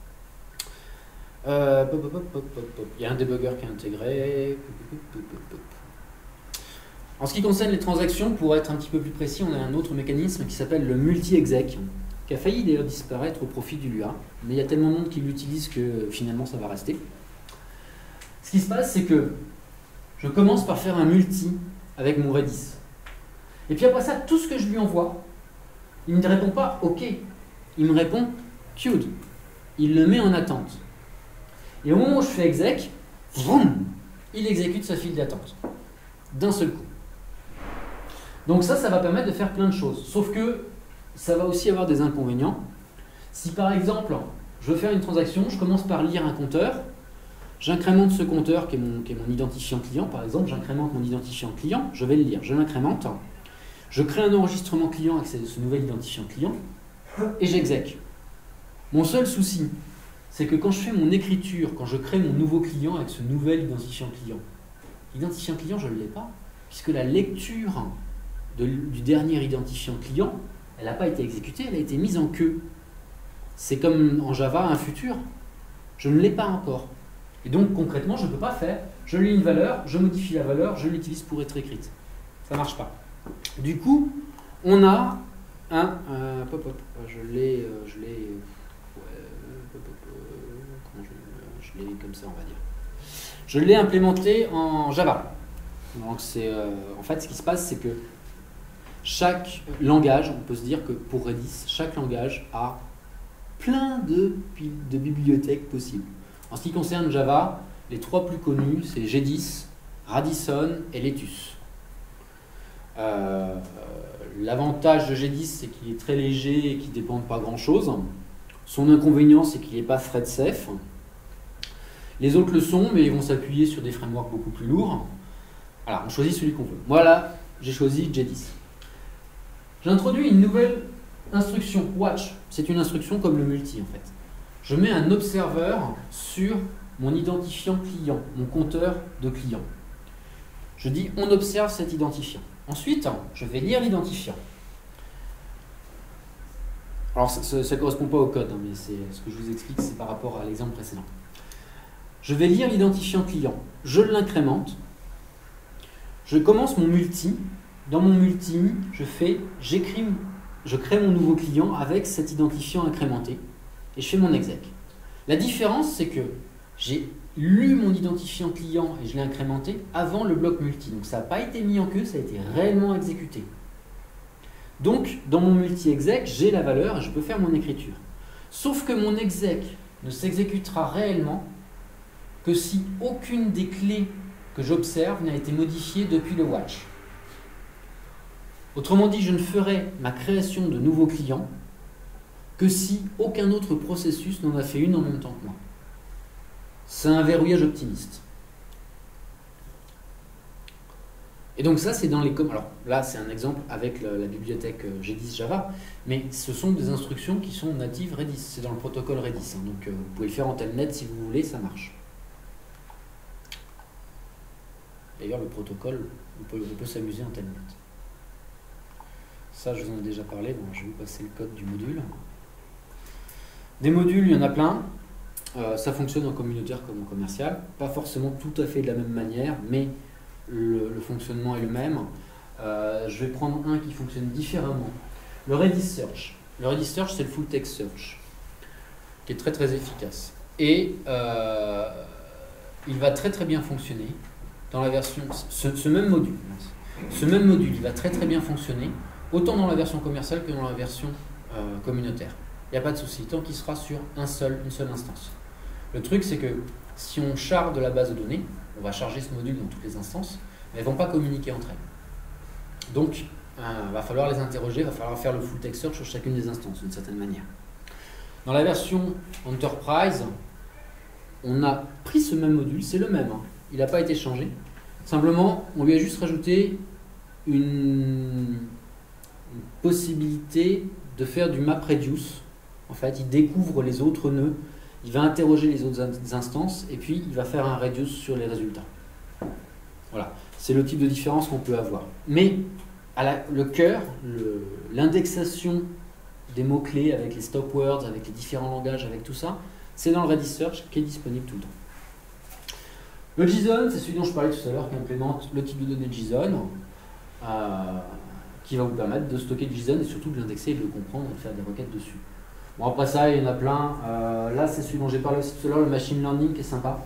Euh, pop, pop, pop, pop, pop. Il y a un debugger qui est intégré. Pop, pop, pop, pop. En ce qui concerne les transactions, pour être un petit peu plus précis, on a un autre mécanisme qui s'appelle le multi-exec, qui a failli d'ailleurs disparaître au profit du Lua, mais il y a tellement de monde qui l'utilise que finalement ça va rester. Ce qui se passe, c'est que je commence par faire un multi avec mon Redis. Et puis après ça, tout ce que je lui envoie, il ne me répond pas OK, il me répond queued. Il le met en attente. Et au moment où je fais exec, vroom, il exécute sa file d'attente. D'un seul coup. Donc ça, ça va permettre de faire plein de choses. Sauf que ça va aussi avoir des inconvénients. Si par exemple, je veux faire une transaction, je commence par lire un compteur, j'incrémente ce compteur qui est, mon, qui est mon identifiant client, par exemple, j'incrémente mon identifiant client, je vais le lire, je l'incrémente, je crée un enregistrement client avec ce, ce nouvel identifiant client, et j'exec. Mon seul souci, c'est que quand je fais mon écriture, quand je crée mon nouveau client avec ce nouvel identifiant client, l'identifiant client, je ne l'ai pas, puisque la lecture de, du dernier identifiant client, elle n'a pas été exécutée, elle a été mise en queue. C'est comme en Java un futur. Je ne l'ai pas encore. Et donc concrètement, je ne peux pas faire. Je lis une valeur, je modifie la valeur, je l'utilise pour être écrite. Ça ne marche pas. Du coup, on a un... Euh, pop, pop, je l'ai... Euh, je l'ai... Ouais, pop, pop, euh, comment je, je l'ai comme ça, on va dire. Je l'ai implémenté en Java. Donc c'est... Euh, en fait, ce qui se passe, c'est que chaque langage, on peut se dire que pour Redis, chaque langage a plein de, de bibliothèques possibles. En ce qui concerne Java, les trois plus connus, c'est G dix, Radisson et Letus. Euh, L'avantage de G dix, c'est qu'il est très léger et qu'il ne dépend de pas grand-chose. Son inconvénient, c'est qu'il n'est pas thread safe. Les autres le sont, mais ils vont s'appuyer sur des frameworks beaucoup plus lourds. Voilà, on choisit celui qu'on veut. Voilà, j'ai choisi G dix. J'introduis une nouvelle instruction, watch. C'est une instruction comme le multi en fait. Je mets un observeur sur mon identifiant client, mon compteur de client. Je dis on observe cet identifiant. Ensuite, je vais lire l'identifiant. Alors ça ne correspond pas au code, hein, mais c'est ce que je vous explique, c'est par rapport à l'exemple précédent. Je vais lire l'identifiant client. Je l'incrémente. Je commence mon multi. Dans mon multi, je fais, j'écris, je crée mon nouveau client avec cet identifiant incrémenté et je fais mon exec. La différence, c'est que j'ai lu mon identifiant client et je l'ai incrémenté avant le bloc multi. Donc ça n'a pas été mis en queue, ça a été réellement exécuté. Donc, dans mon multi-exec, j'ai la valeur et je peux faire mon écriture. Sauf que mon exec ne s'exécutera réellement que si aucune des clés que j'observe n'a été modifiée depuis le watch. Autrement dit, je ne ferai ma création de nouveaux clients que si aucun autre processus n'en a fait une en même temps que moi. C'est un verrouillage optimiste. Et donc ça, c'est dans les... Alors là, c'est un exemple avec la, la bibliothèque G dix Java, mais ce sont des instructions qui sont natives Redis. C'est dans le protocole Redis. Hein, donc euh, vous pouvez le faire en telnet si vous voulez, ça marche. D'ailleurs, le protocole, on peut, on peut s'amuser en telnet. ça, je vous en ai déjà parlé, donc je vais vous passer le code du module. Des modules, il y en a plein. Euh, ça fonctionne en communautaire comme en commercial. Pas forcément tout à fait de la même manière, mais le, le fonctionnement est le même. Euh, je vais prendre un qui fonctionne différemment. Le Redis Search. Le Redis Search, c'est le Full Text Search, qui est très très efficace. Et euh, il va très très bien fonctionner dans la version... Ce, ce même module, ce même module, il va très très bien fonctionner, autant dans la version commerciale que dans la version euh, communautaire. Il n'y a pas de souci, tant qu'il sera sur un seul, une seule instance. Le truc, c'est que si on charge de la base de données, on va charger ce module dans toutes les instances, mais elles ne vont pas communiquer entre elles. Donc, il euh, va falloir les interroger, il va falloir faire le full text search sur chacune des instances, d'une certaine manière. Dans la version Enterprise, on a pris ce même module, c'est le même, hein. Il n'a pas été changé. Simplement, on lui a juste rajouté une, une possibilité de faire du map reduce. En fait, il découvre les autres nœuds, il va interroger les autres instances et puis il va faire un reduce sur les résultats. Voilà, c'est le type de différence qu'on peut avoir. Mais à la, le cœur, le, l'indexation des mots-clés avec les stop words, avec les différents langages, avec tout ça, c'est dans le Redis Search qui est disponible tout le temps. Le JSON, c'est celui dont je parlais tout à l'heure, qui implémente le type de données JSON, euh, qui va vous permettre de stocker du JSON et surtout de l'indexer et de le comprendre et de faire des requêtes dessus. Bon, après ça, il y en a plein. Euh, là, c'est celui dont j'ai parlé aussi tout à l'heure, le machine learning, qui est sympa.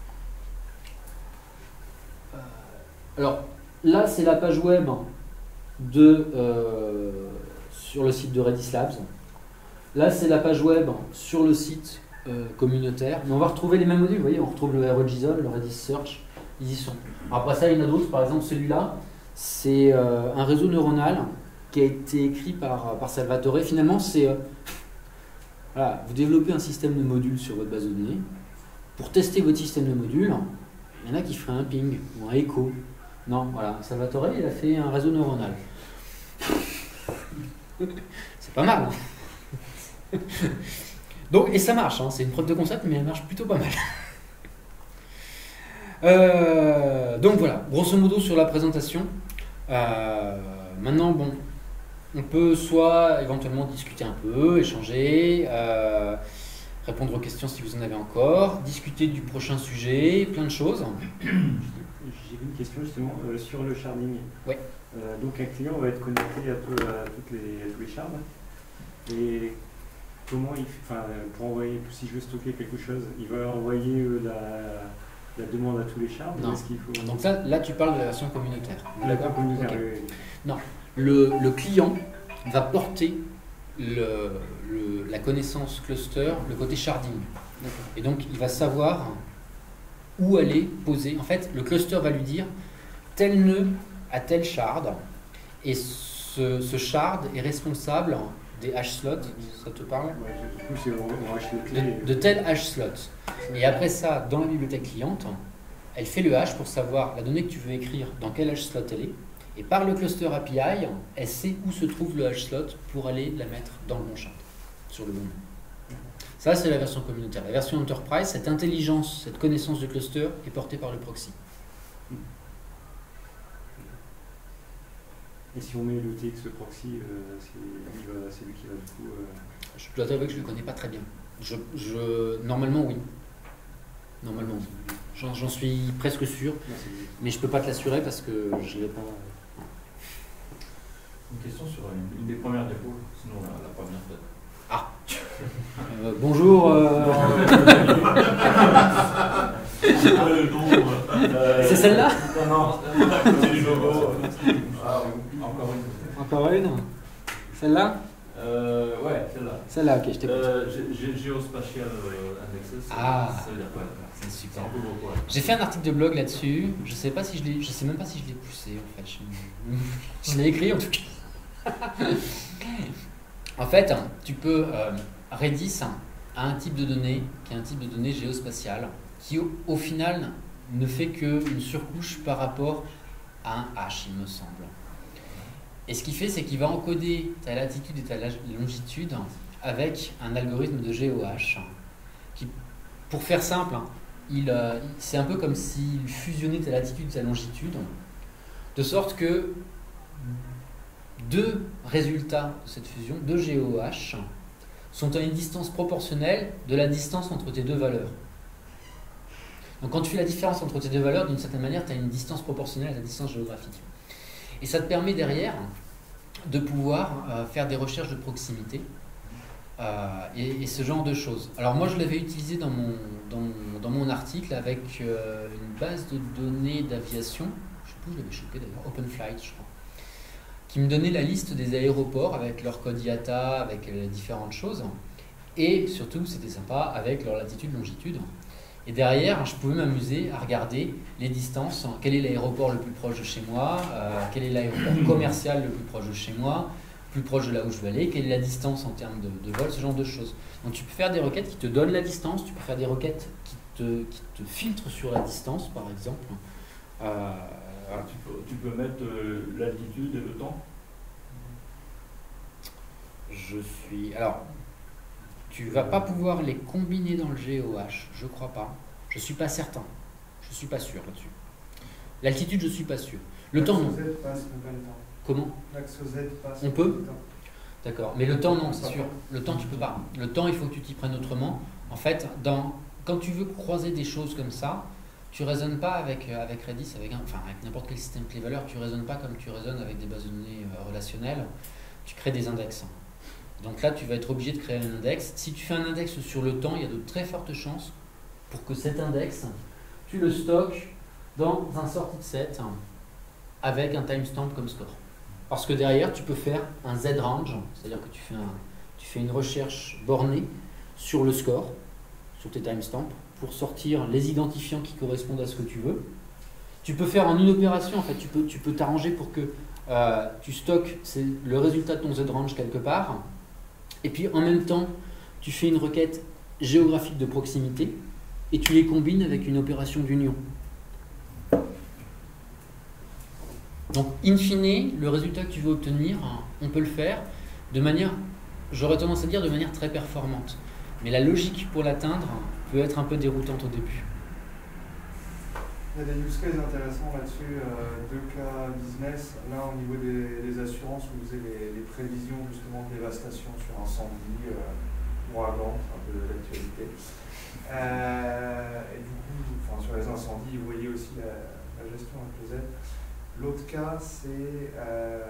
Euh, alors, là, c'est la page web de, euh, sur le site de Redis Labs. Là, c'est la page web sur le site euh, communautaire. Mais on va retrouver les mêmes modules. Vous voyez, on retrouve le ReJSON, le Redis Search. Ils y sont. Alors, après ça, il y en a d'autres. Par exemple, celui-là, c'est euh, un réseau neuronal qui a été écrit par, par Salvatore. Finalement, c'est... Euh, Voilà, vous développez un système de modules sur votre base de données. Pour tester votre système de modules, il y en a qui feraient un ping ou un echo. Non, voilà, Salvatore, il a fait un réseau neuronal. C'est pas mal. Hein. Donc, et ça marche, hein, c'est une preuve de concept, mais elle marche plutôt pas mal. euh, donc voilà, grosso modo sur la présentation. Euh, maintenant, bon... On peut soit éventuellement discuter un peu, échanger, euh, répondre aux questions si vous en avez encore, discuter du prochain sujet, plein de choses. J'ai vu une question justement euh, sur le sharding. Ouais. Euh, donc un client va être connecté à, tout, à, toutes les, à tous les shards. Et comment il fait, enfin, pour envoyer, si je veux stocker quelque chose, il va envoyer euh, la, la demande à tous les shards. Non. Est-ce qu'il faut... Donc ça, là tu parles de la version communautaire. D'accord, communautaire. Okay. Oui, oui. Non. Le, le client va porter le, le, la connaissance cluster, le côté sharding. Et donc, il va savoir où aller poser. En fait, le cluster va lui dire tel nœud à tel shard. Et ce, ce shard est responsable des hash slots. Ça te parle? Ouais, du coup, c'est on, on hash le clé. De, de tel hash slot. Et après ça, dans la bibliothèque cliente, elle fait le hash pour savoir la donnée que tu veux écrire, dans quel hash slot elle est. Et par le cluster A P I, elle sait où se trouve le hash slot pour aller la mettre dans le bon shard, sur le bon nœud. Ça, c'est la version communautaire. La version Enterprise, cette intelligence, cette connaissance du cluster est portée par le proxy. Et si on met le T X proxy, euh, c'est lui qui va du coup... Euh... Je dois t'avouer que je ne le connais pas très bien. Je, je, normalement, oui. Normalement, oui. J'en suis presque sûr, mais je ne peux pas te l'assurer parce que je ne l'ai pas... Une question sur une, une des premières dépôts, sinon on l'a pas bien faite. Ah euh, Bonjour euh... euh, C'est celle-là? Non, non, c'est du logo. Ah, encore une. Encore une? Celle-là? euh, Ouais, celle-là. Celle-là, ok, je t'écoute. Euh, Géospatial euh, Indexes, ah, ça veut dire quoi? C'est super. C'est un peu beau, quoi. J'ai fait un article de blog là-dessus. Je sais pas si je l'ai, je sais même pas si je l'ai poussé en fait. Je, je l'ai écrit en tout cas. En fait, tu peux euh, Redis a un type de données qui est un type de données géospatial qui au, au final ne fait qu'une surcouche par rapport à un hash, il me semble. Et ce qu'il fait, c'est qu'il va encoder ta latitude et ta longitude avec un algorithme de GeoHash qui, pour faire simple, il, euh, c'est un peu comme s'il fusionnait ta latitude et ta longitude, de sorte que deux résultats de cette fusion, deux G O H, sont à une distance proportionnelle de la distance entre tes deux valeurs. Donc quand tu fais la différence entre tes deux valeurs, d'une certaine manière, tu as une distance proportionnelle à ta distance géographique. Et ça te permet derrière de pouvoir euh, faire des recherches de proximité euh, et, et ce genre de choses. Alors moi, je l'avais utilisé dans mon, dans mon, dans mon article avec euh, une base de données d'aviation, je ne sais plus où je l'avais chopé d'ailleurs, OpenFlight, je crois, qui me donnait la liste des aéroports avec leur code I A T A, avec les différentes choses. Et surtout, c'était sympa, avec leur latitude, longitude. Et derrière, je pouvais m'amuser à regarder les distances. Quel est l'aéroport le plus proche de chez moi, euh, quel est l'aéroport commercial le plus proche de chez moi, plus proche de là où je veux aller, quelle est la distance en termes de, de vol, ce genre de choses. Donc tu peux faire des requêtes qui te donnent la distance, tu peux faire des requêtes qui te, qui te filtrent sur la distance, par exemple. Euh, Alors, tu, peux, tu peux mettre euh, l'altitude et le temps. Je suis... Alors, tu vas pas pouvoir les combiner dans le G O H, je crois pas. Je suis pas certain. Je suis pas sûr là-dessus. L'altitude, je suis pas sûr. Le temps, non. L'axe O Z passe, mais pas le temps. Comment? L'axe O Z passe. On peut le temps. D'accord. Mais le temps, non, c'est sûr. Le temps, tu peux pas. Le temps, il faut que tu t'y prennes autrement. En fait, dans... quand tu veux croiser des choses comme ça, tu raisonnes pas avec, avec Redis, avec, un, enfin, avec n'importe quel système clé valeur, tu raisonnes pas comme tu raisonnes avec des bases de données euh, relationnelles, tu crées des index. Donc là, tu vas être obligé de créer un index. Si tu fais un index sur le temps, il y a de très fortes chances pour que cet index, tu le stockes dans un sorted set avec un timestamp comme score. Parce que derrière, tu peux faire un Z-range, c'est-à-dire que tu fais, un, tu fais une recherche bornée sur le score, sur tes timestamps, pour sortir les identifiants qui correspondent à ce que tu veux. Tu peux faire en une opération, en fait, tu peux, tu peux t'arranger pour que euh, tu stockes le résultat de ton Z-range quelque part, et puis en même temps, tu fais une requête géographique de proximité, et tu les combines avec une opération d'union. Donc, in fine, le résultat que tu veux obtenir, on peut le faire de manière, j'aurais tendance à dire, de manière très performante. Mais la logique pour l'atteindre peut être un peu déroutante au début. Il y a des use cases intéressants là-dessus, euh, deux cas business. Là, au niveau des, des assurances, vous faisiez les, les prévisions justement de dévastation sur incendie, euh, ouragan, c'est un peu de l'actualité. Euh, et du coup, enfin, sur les incendies, vous voyez aussi la, la gestion avec le Z. L'autre cas, c'est euh,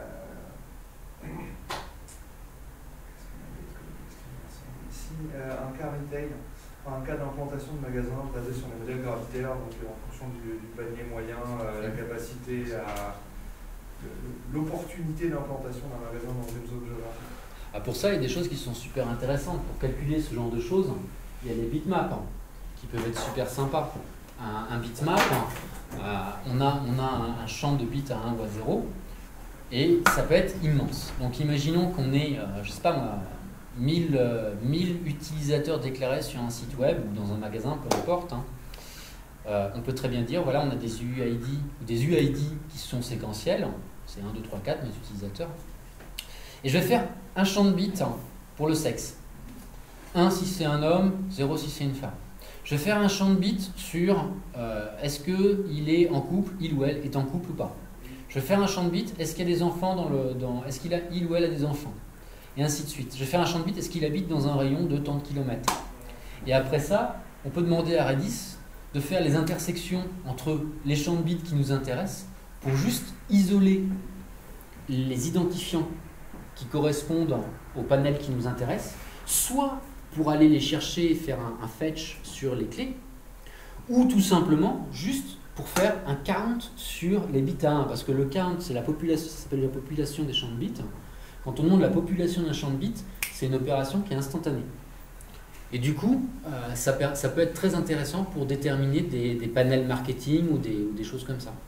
ici, euh, un cas retail. Un cas d'implantation de magasins basé sur les modèles gravitaires, donc en fonction du, du panier moyen, euh, la capacité à l'opportunité d'implantation d'un magasin dans une zone géographique. Ah, pour ça, il y a des choses qui sont super intéressantes. Pour calculer ce genre de choses, il y a les bitmaps hein, qui peuvent être super sympas. Un, un bitmap, euh, on a, on a un, un champ de bits à un ou à zéro, et ça peut être immense. Donc imaginons qu'on ait, euh, je sais pas moi, mille, euh, mille utilisateurs déclarés sur un site web ou dans un magasin, peu importe. Hein. Euh, on peut très bien dire, voilà, on a des U I D ou des U I D qui sont séquentiels, c'est un, deux, trois, quatre mes utilisateurs. Et je vais faire un champ de bits pour le sexe. un si c'est un homme, zéro si c'est une femme. Je vais faire un champ de bits sur euh, est-ce qu'il est en couple, il ou elle est en couple ou pas. Je vais faire un champ de bits, est-ce qu'il y a des enfants dans le. Dans, est-ce qu'il a, il ou elle a des enfants. Et ainsi de suite. Je vais faire un champ de bits, est-ce qu'il habite dans un rayon de tant de kilomètres. Et après ça, on peut demander à Redis de faire les intersections entre les champs de bits qui nous intéressent pour juste isoler les identifiants qui correspondent au panel qui nous intéresse, soit pour aller les chercher et faire un, un fetch sur les clés, ou tout simplement juste pour faire un count sur les bits à un, parce que le count, c'est la population, ça s'appelle la population des champs de bits. Quand on demande la population d'un champ de bits, c'est une opération qui est instantanée. Et du coup, euh, ça, peut, ça peut être très intéressant pour déterminer des, des panels marketing ou des, ou des choses comme ça.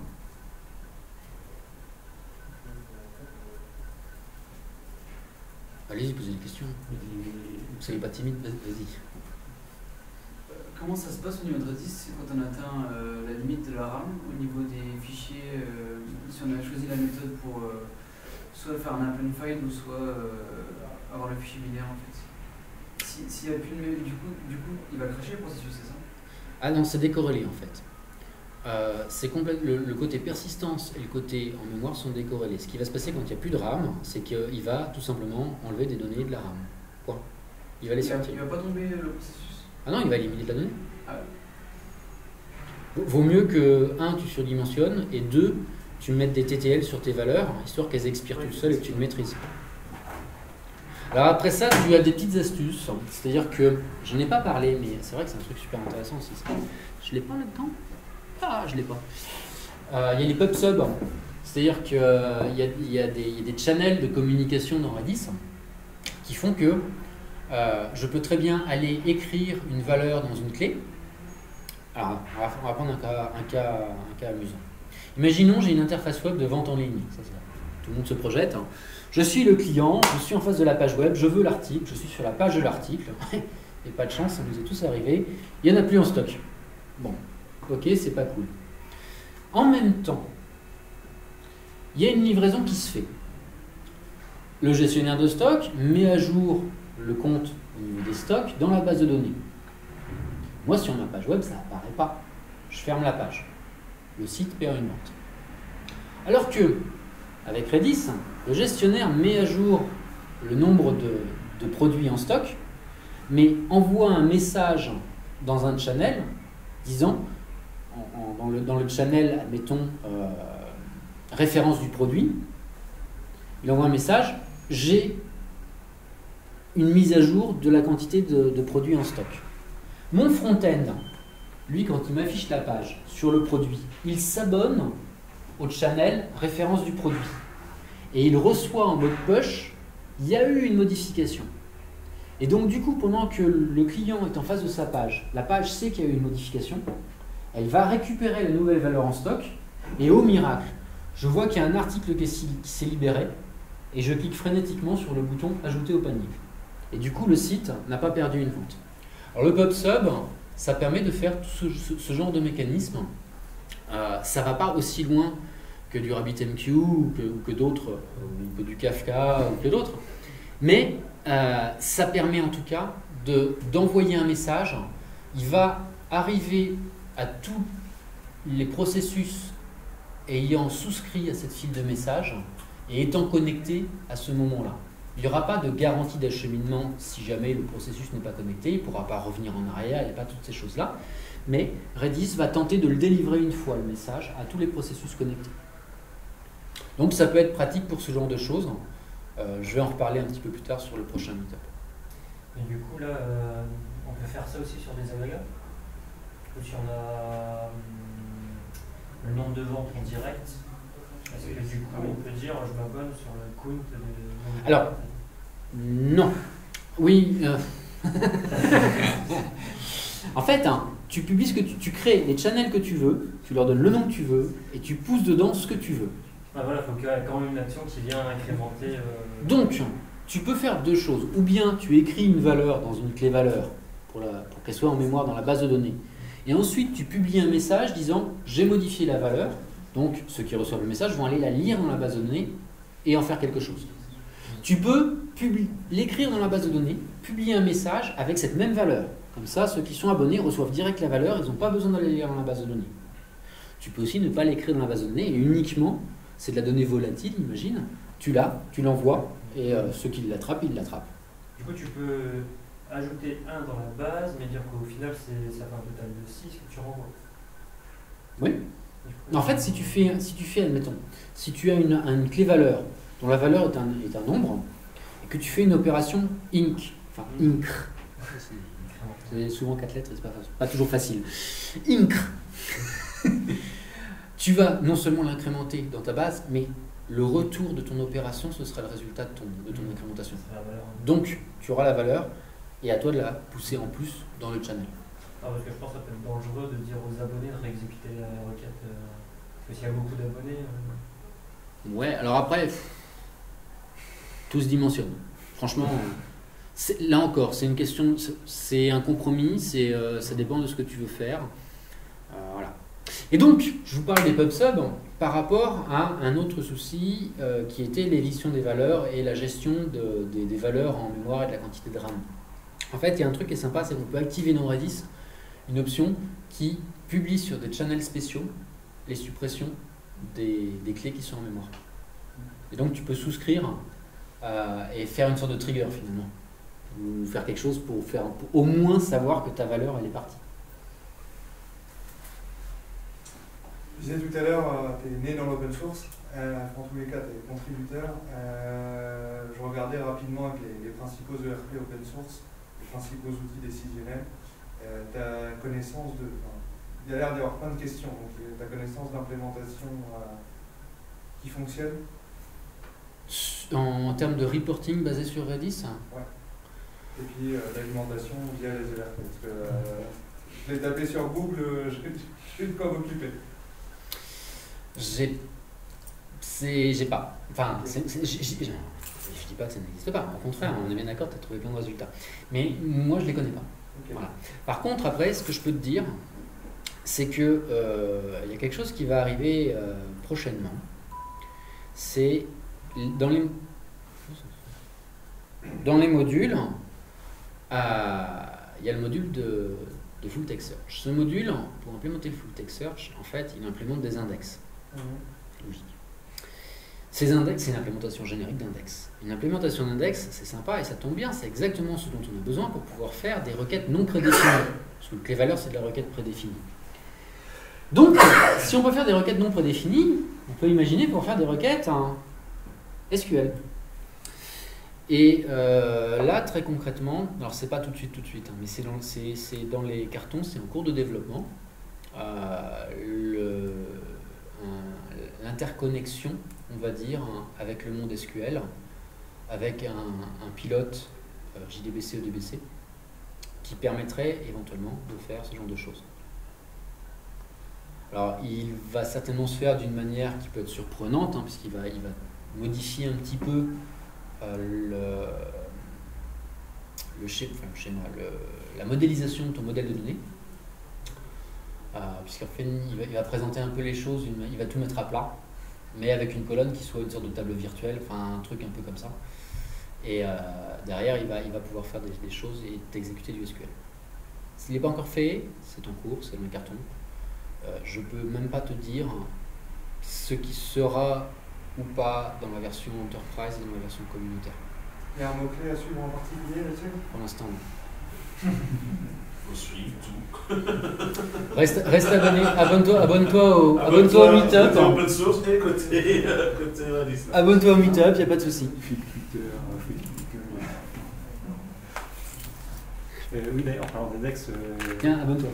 Allez-y, posez des questions. Vous soyez pas timide, vas-y. Comment ça se passe au niveau de Redis quand on atteint euh, la limite de la RAM au niveau des fichiers euh, si on a choisi la méthode pour euh, soit faire un append file ou soit euh, avoir le fichier binaire en fait. S'il si n'y a plus de du coup, du coup, il va crasher le processus, c'est ça? Ah non, c'est décorrélé en fait. euh, c'est complète- le, le côté persistance et le côté en mémoire sont décorrélés. Ce qui va se passer quand il n'y a plus de RAM, c'est qu'il va tout simplement enlever des données de la RAM. Point. Il va les Il va, sortir. il va pas tomber le processus. Ah non, il va éliminer de la donnée. Ah ouais. Vaut mieux que, un, tu surdimensionnes, et deux, tu mettes des T T L sur tes valeurs, histoire qu'elles expirent toutes seules et que tu le maîtrises. Alors après ça, tu as des petites astuces, c'est-à-dire que, j'en ai pas parlé, mais c'est vrai que c'est un truc super intéressant aussi. ça. Je l'ai pas là-dedans. Ah, je l'ai pas. Euh, Il y a les pub sub, c'est-à-dire qu'il euh, y, a, il y, a des- il y a des channels de communication dans Redis qui font que euh, je peux très bien aller écrire une valeur dans une clé. Alors, on va, on va prendre un cas, un, cas, un cas amusant. Imaginons, j'ai une interface web de vente en ligne. Ça, ça, tout le monde se projette. hein. Je suis le client, je suis en face de la page web, je veux l'article, je suis sur la page de l'article. Et pas de chance, ça nous est tous arrivé. Il n'y en a plus en stock. Bon, ok, c'est pas cool. En même temps, il y a une livraison qui se fait. Le gestionnaire de stock met à jour le compte au niveau des stocks dans la base de données. Moi, sur ma page web, ça n'apparaît pas. Je ferme la page. Le site perd une vente. Alors que, avec Redis, le gestionnaire met à jour le nombre de, de produits en stock, mais envoie un message dans un channel disant, en- en- dans, le, dans le channel, admettons, euh, référence du produit, il envoie un message, j'ai une mise à jour de la quantité de, de produits en stock. Mon front-end, lui, quand il m'affiche la page sur le produit, il s'abonne au channel référence du produit. Et il reçoit en mode push, il y a eu une modification. Et donc du coup, pendant que le client est en face de sa page, la page sait qu'il y a eu une modification, elle va récupérer la nouvelle valeur en stock, et au miracle, je vois qu'il y a un article qui s'est- qui s'est libéré, et je clique frénétiquement sur le bouton « Ajouter au panier ». Et du coup, le site n'a pas perdu une vente. Alors le pub sub, ça permet de faire tout ce, ce- ce genre de mécanisme. Euh, ça ne va pas aussi loin que du RabbitMQ ou que, ou que d'autres, euh, ou que du Kafka ou que d'autres. Mais euh, ça permet en tout cas de, d'envoyer un message. Il va arriver à tous les processus ayant souscrit à cette file de messages et étant connecté à ce moment-là. Il n'y aura pas de garantie d'acheminement si jamais le processus n'est pas connecté, il ne pourra pas revenir en arrière, il n'y a pas toutes ces choses-là. Mais Redis va tenter de le délivrer une fois, le message, à tous les processus connectés. Donc ça peut être pratique pour ce genre de choses. Euh, je vais en reparler un petit peu plus tard sur le prochain meetup. Et du coup, là, euh, on peut faire ça aussi sur des agrégats. Ou si on a hum, le nombre de ventes en direct. Est-ce que du coup, on peut dire je m'abonne sur le count de... Alors, non. Oui. euh, en fait, hein, tu publies ce que tu, tu crées les channels que tu veux, tu leur donnes le nom que tu veux, et tu pousses dedans ce que tu veux. Ah, voilà, il faut qu'il y ait quand même une action qui vient incrémenter. euh, Donc, tu peux faire deux choses. Ou bien tu écris une valeur dans une clé valeur pour, la- pour qu'elle soit en mémoire dans la base de données. Et ensuite, tu publies un message disant j'ai modifié la valeur. Donc, ceux qui reçoivent le message vont aller la lire dans la base de données et en faire quelque chose. Tu peux publi- l'écrire dans la base de données, publier un message avec cette même valeur. Comme ça, ceux qui sont abonnés reçoivent direct la valeur, ils n'ont pas besoin d'aller lire dans la base de données. Tu peux aussi ne pas l'écrire dans la base de données et uniquement, c'est de la donnée volatile, imagine, tu l'as, tu l'envoies et euh, ceux qui l'attrapent, ils l'attrapent. Du coup, tu peux ajouter un dans la base, mais dire qu'au final, c'est, ça fait un total de six que tu renvoies. Oui. En fait, si tu fais, si tu fais, admettons, si tu as une, une clé valeur dont la valeur est un, est un nombre, et que tu fais une opération inc, enfin incr, c'est souvent quatre lettres, c'est pas, pas toujours facile, incr, tu vas non seulement l'incrémenter dans ta base, mais le retour de ton opération, ce sera le résultat de ton, de ton incrémentation. C'est la valeur. Donc, tu auras la valeur, et à toi de la pousser en plus dans le channel. Ah, parce que je pense que ça peut être dangereux de dire aux abonnés de réexécuter la requête. euh, parce qu'il y a beaucoup d'abonnés. euh, Ouais, alors après, pff, tout se dimensionne. Franchement, c'est- là encore, c'est une question, c'est- c'est un compromis, c'est, euh, ça dépend de ce que tu veux faire. Euh, voilà. Et donc, je vous parle des pub subs par rapport à un autre souci euh, qui était l'édition des valeurs et la gestion de- des, des valeurs en mémoire et de la quantité de RAM. En fait, il y a un truc qui est sympa, c'est qu'on peut activer dans Redis une option qui publies sur des channels spéciaux les suppressions des, des clés qui sont en mémoire. Et donc tu peux souscrire euh, et faire une sorte de trigger finalement. Ou faire quelque chose pour, faire, pour au moins savoir que ta valeur elle est partie. Je disais tout à l'heure, tu es né dans l'open source, euh, en tous les cas tu es contributeur. Euh, je regardais rapidement avec les, les principaux E R P open source, les principaux outils décisionnels. Euh, ta connaissance de... Enfin, il y a l'air d'y avoir plein de questions, donc ta connaissance d'implémentation euh, qui fonctionne. En, en termes de reporting basé sur Redis? Ouais. Et puis euh, l'alimentation via les E R P. Parce que euh, je l'ai tapé sur Google, euh, j'ai de quoi m'occuper. J'ai. C'est. J'ai pas. Enfin, c'est, c'est, j'ai, j'ai, je dis pas que ça n'existe pas, au contraire, on est bien d'accord, tu as trouvé plein de résultats. Mais moi, je les connais pas. Okay. Voilà. Par contre, après, ce que je peux te dire, c'est que euh, il y a quelque chose qui va arriver euh, prochainement. C'est dans les, dans les modules, euh, il y a le module de, de Full Text Search. Ce module, pour implémenter le Full Text Search, en fait, il implémente des index. Mmh. Logique. Ces index, c'est une implémentation générique d'index. Une implémentation d'index, c'est sympa et ça tombe bien, c'est exactement ce dont on a besoin pour pouvoir faire des requêtes non prédéfinies. Parce que les valeurs, c'est de la requête prédéfinie. Donc, si on peut faire des requêtes non prédéfinies, on peut imaginer pour faire des requêtes en S Q L. Et euh, là, très concrètement, alors c'est pas tout de suite, tout de suite, hein, mais c'est dans, c'est, c'est dans les cartons, c'est en cours de développement. Euh, le, un, l'interconnexion, on va dire, hein, avec le monde S Q L, avec un, un pilote euh, J D B C, E D B C, qui permettrait éventuellement de faire ce genre de choses. Alors, il va certainement se faire d'une manière qui peut être surprenante, hein, puisqu'il va, il va modifier un petit peu euh, le, le, schéma, enfin, le schéma, le, la modélisation de ton modèle de données. Euh, puisqu'en fait, il va, il va présenter un peu les choses, une, il va tout mettre à plat, mais avec une colonne qui soit une sorte de table virtuelle, enfin un truc un peu comme ça. Et euh, derrière, il va, il va pouvoir faire des, des choses et t'exécuter du S Q L. S'il n'est pas encore fait, c'est en cours, c'est dans le carton. Euh, je peux même pas te dire ce qui sera ou pas dans la version Enterprise et dans la version communautaire. Il y a un mot-clé à suivre en particulier là-dessus? Pour l'instant, Il non. faut suivre tout. Reste, reste abonné, abonne-toi, abonne-toi au, abonne-toi au Meetup. Côté open source et côté, côté Redis. Abonne-toi au Meetup, il n'y a pas de souci. Euh, oui, d'ailleurs, en parlant d'index... Euh... Tiens, abonne-toi.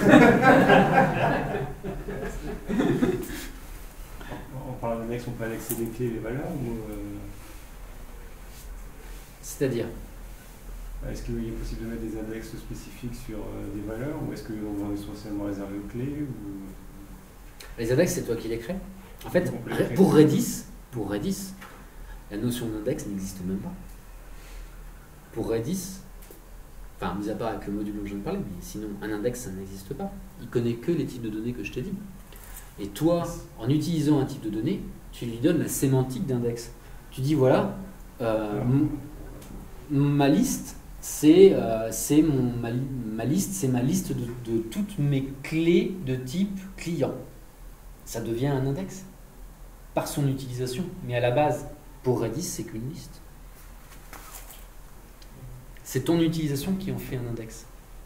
En parlant d'index, on peut indexer les clés et les valeurs ou euh... C'est-à-dire? Est-ce qu'il est possible de mettre des index spécifiques sur euh, des valeurs ou est-ce qu'on va essentiellement réserver aux clés ou... Les index, c'est toi qui les crées. En fait, pour Redis, pour Redis, la notion d'index n'existe même pas. Pour Redis, enfin, mis à part avec le module dont je viens de parler, mais sinon, un index, ça n'existe pas. Il connaît que les types de données que je t'ai dit. Et toi, en utilisant un type de données, tu lui donnes la sémantique d'index. Tu dis, voilà, euh, m- ma liste, c'est, euh, c'est mon, ma, ma liste, c'est ma liste de, de toutes mes clés de type client. Ça devient un index par son utilisation. Mais à la base, pour Redis, c'est qu'une liste. C'est ton utilisation qui en fait un index.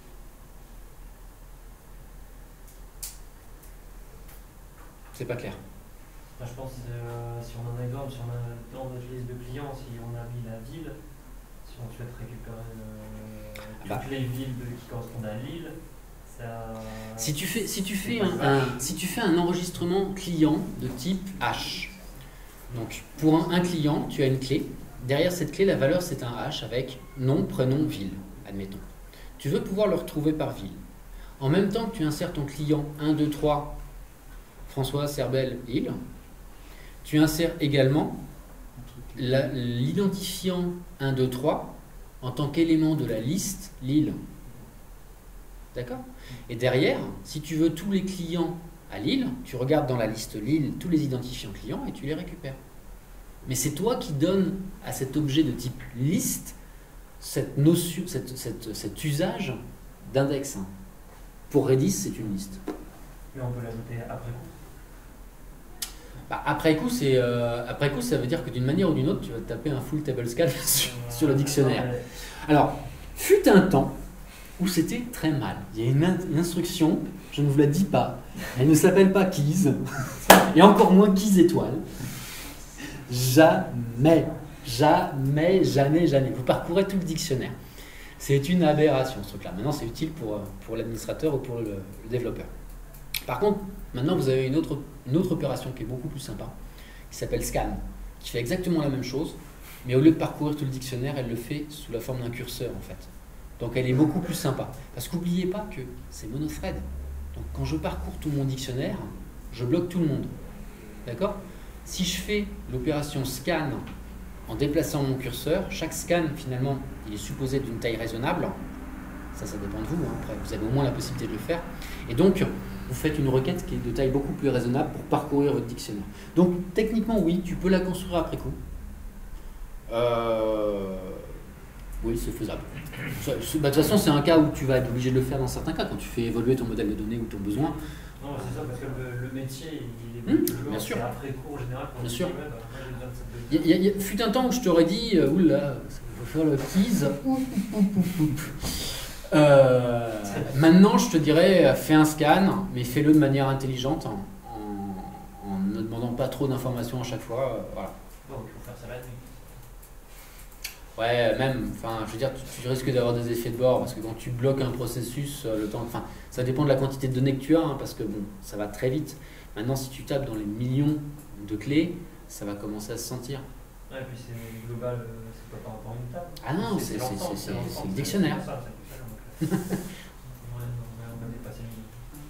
C'est pas clair. Bah, je pense que euh, si on a un exemple, si on a dans notre liste de clients, si on a mis la ville, si on souhaite récupérer euh, toutes bah. les villes de, qui correspondent à Lille, ça... Si tu fais, si tu fais, un, un, si tu fais un enregistrement client de type H, donc pour un, un client, tu as une clé. Derrière cette clé, la valeur, c'est un H avec nom, prénom, ville, admettons. Tu veux pouvoir le retrouver par ville. En même temps que tu insères ton client un, deux, trois, François, Cerbel, Île, tu insères également la, l'identifiant un, deux, trois en tant qu'élément de la liste Lille. D'accord? Et derrière, si tu veux tous les clients à Lille, tu regardes dans la liste Lille tous les identifiants clients et tu les récupères. Mais c'est toi qui donnes à cet objet de type liste cette notion, cette, cette, cet usage d'index. Pour Redis, c'est une liste. Mais on peut l'ajouter après coup. Bah, après coup, c'est euh, après coup, ça veut dire que d'une manière ou d'une autre, tu vas taper un full table scan sur, sur le dictionnaire. Ouais. Alors, fut un temps où c'était très mal. Il y a une, in- une instruction, je ne vous la dis pas, elle ne s'appelle pas keys, et encore moins keys étoile. Jamais, jamais, jamais, jamais. Vous parcourez tout le dictionnaire. C'est une aberration ce truc-là. Maintenant, c'est utile pour, euh, pour l'administrateur ou pour le, le développeur. Par contre, maintenant, vous avez une autre, une autre opération qui est beaucoup plus sympa, qui s'appelle scan, qui fait exactement la même chose, mais au lieu de parcourir tout le dictionnaire, elle le fait sous la forme d'un curseur, en fait. Donc, elle est beaucoup plus sympa. Parce qu'oubliez pas que c'est monothread. Donc, quand je parcours tout mon dictionnaire, je bloque tout le monde. D'accord ? Si je fais l'opération scan en déplaçant mon curseur, chaque scan, finalement, il est supposé d'une taille raisonnable. Ça, ça dépend de vous. Hein. Après, vous avez au moins la possibilité de le faire. Et donc, vous faites une requête qui est de taille beaucoup plus raisonnable pour parcourir votre dictionnaire. Donc, techniquement, oui, tu peux la construire après coup. Euh... Oui, c'est faisable. Ça, c'est, bah, de toute façon, c'est un cas où tu vas être obligé de le faire dans certains cas, quand tu fais évoluer ton modèle de données ou ton besoin. Non, c'est ça, parce que le, le métier, il est Mmh, toujours bien sûr. c'est après cours en général. Pour Bien le sûr. web, moi, j'ai besoin de cette Il y a, il y a- fut un temps où je t'aurais dit, euh, oula, il faut faire le keys. Oup, oup, oup, oup. Euh, maintenant, je te dirais, fais un scan, mais fais-le de manière intelligente, en, en- en ne demandant pas trop d'informations à chaque fois. euh, voilà. Donc, il faut faire ça la nuit. Ouais, même, enfin, je veux dire, tu, tu risques d'avoir des effets de bord, parce que quand tu bloques un processus, euh, le temps, enfin, ça dépend de la quantité de données que tu as, hein, parce que bon, ça va très vite. Maintenant, si tu tapes dans les millions de clés, ça va commencer à se sentir. Ouais, et puis c'est global, euh, c'est pas par rapport à une table. Ah non, c'est- c'est- l'ensemble, c'est- l'ensemble, c'est le dictionnaire. C'est ça, c'est ça, donc, euh, ouais, on va- on va dépasser le-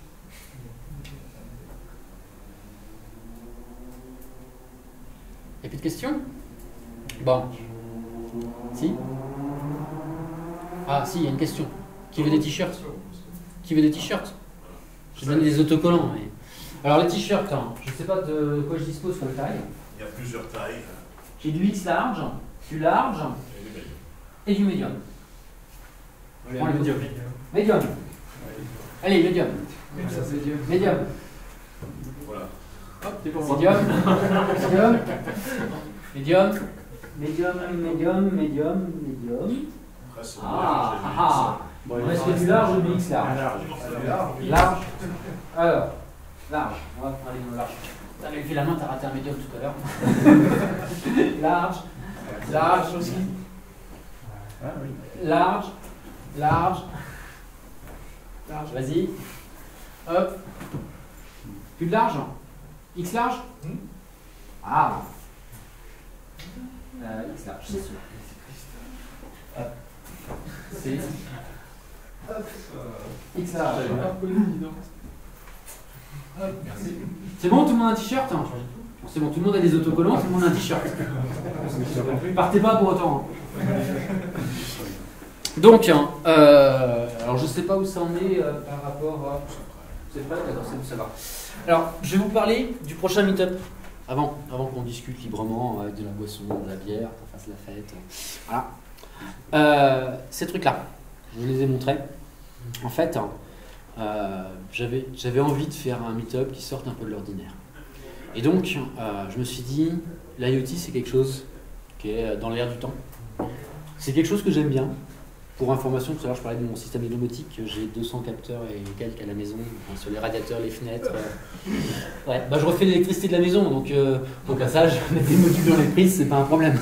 Il n'y a plus de questions? Bon. Si? Ah, si, il y a une question. Qui veut des t-shirts? Qui veut des t-shirts? Je donne des autocollants. Mais... Alors, les t-shirts, hein, je ne sais pas de quoi je dispose comme taille. Il y a plusieurs tailles. J'ai du X large, du large Et les médiums. et du médium. Allez, Prends les médium. Médium. Allez, médium. Ça, c'est Dieu. Médium. Voilà. Hop, c'est pour moi. Médium. Médium. Médium. Médium, médium, médium, médium. Après, c'est Ah, le mélange ah, ah. Bon, Il il reste reste du large ou du X large? large. Large. Alors, large. On va aller dans le large. T'as levé la main, t'as raté un médium tout à l'heure. Large. Large aussi. Ah, oui. Large. Large. Large. Vas-y. Hop. Plus de large? X large? Ah. Euh, X large, c'est sûr. Hop. C'est. Hop. X large. Hop. C'est bon, tout le monde a un t-shirt hein? C'est bon, tout le monde a des autocollants, tout le monde a un t-shirt. Partez pas pour autant. hein. Donc, hein, euh, alors je sais pas où ça en est euh, par rapport à... C'est pas d'accord, c'est où ça va. Alors, je vais vous parler du prochain meet-up. Avant, avant qu'on discute librement avec de la boisson, de la bière, qu'on fasse la fête. Voilà. Euh, ces trucs-là, je vous les ai montrés. En fait, euh, j'avais, j'avais envie de faire un meet-up qui sorte un peu de l'ordinaire. Et donc, euh, je me suis dit, l'IoT, c'est quelque chose qui est dans l'air du temps. C'est quelque chose que j'aime bien. Pour information, tout à l'heure, je parlais de mon système de domotique. J'ai deux cents capteurs et quelques à la maison, enfin, sur les radiateurs, les fenêtres. euh. Ouais, bah, je refais l'électricité de la maison, donc euh, au passage, mettre des modules dans les prises, c'est pas un problème.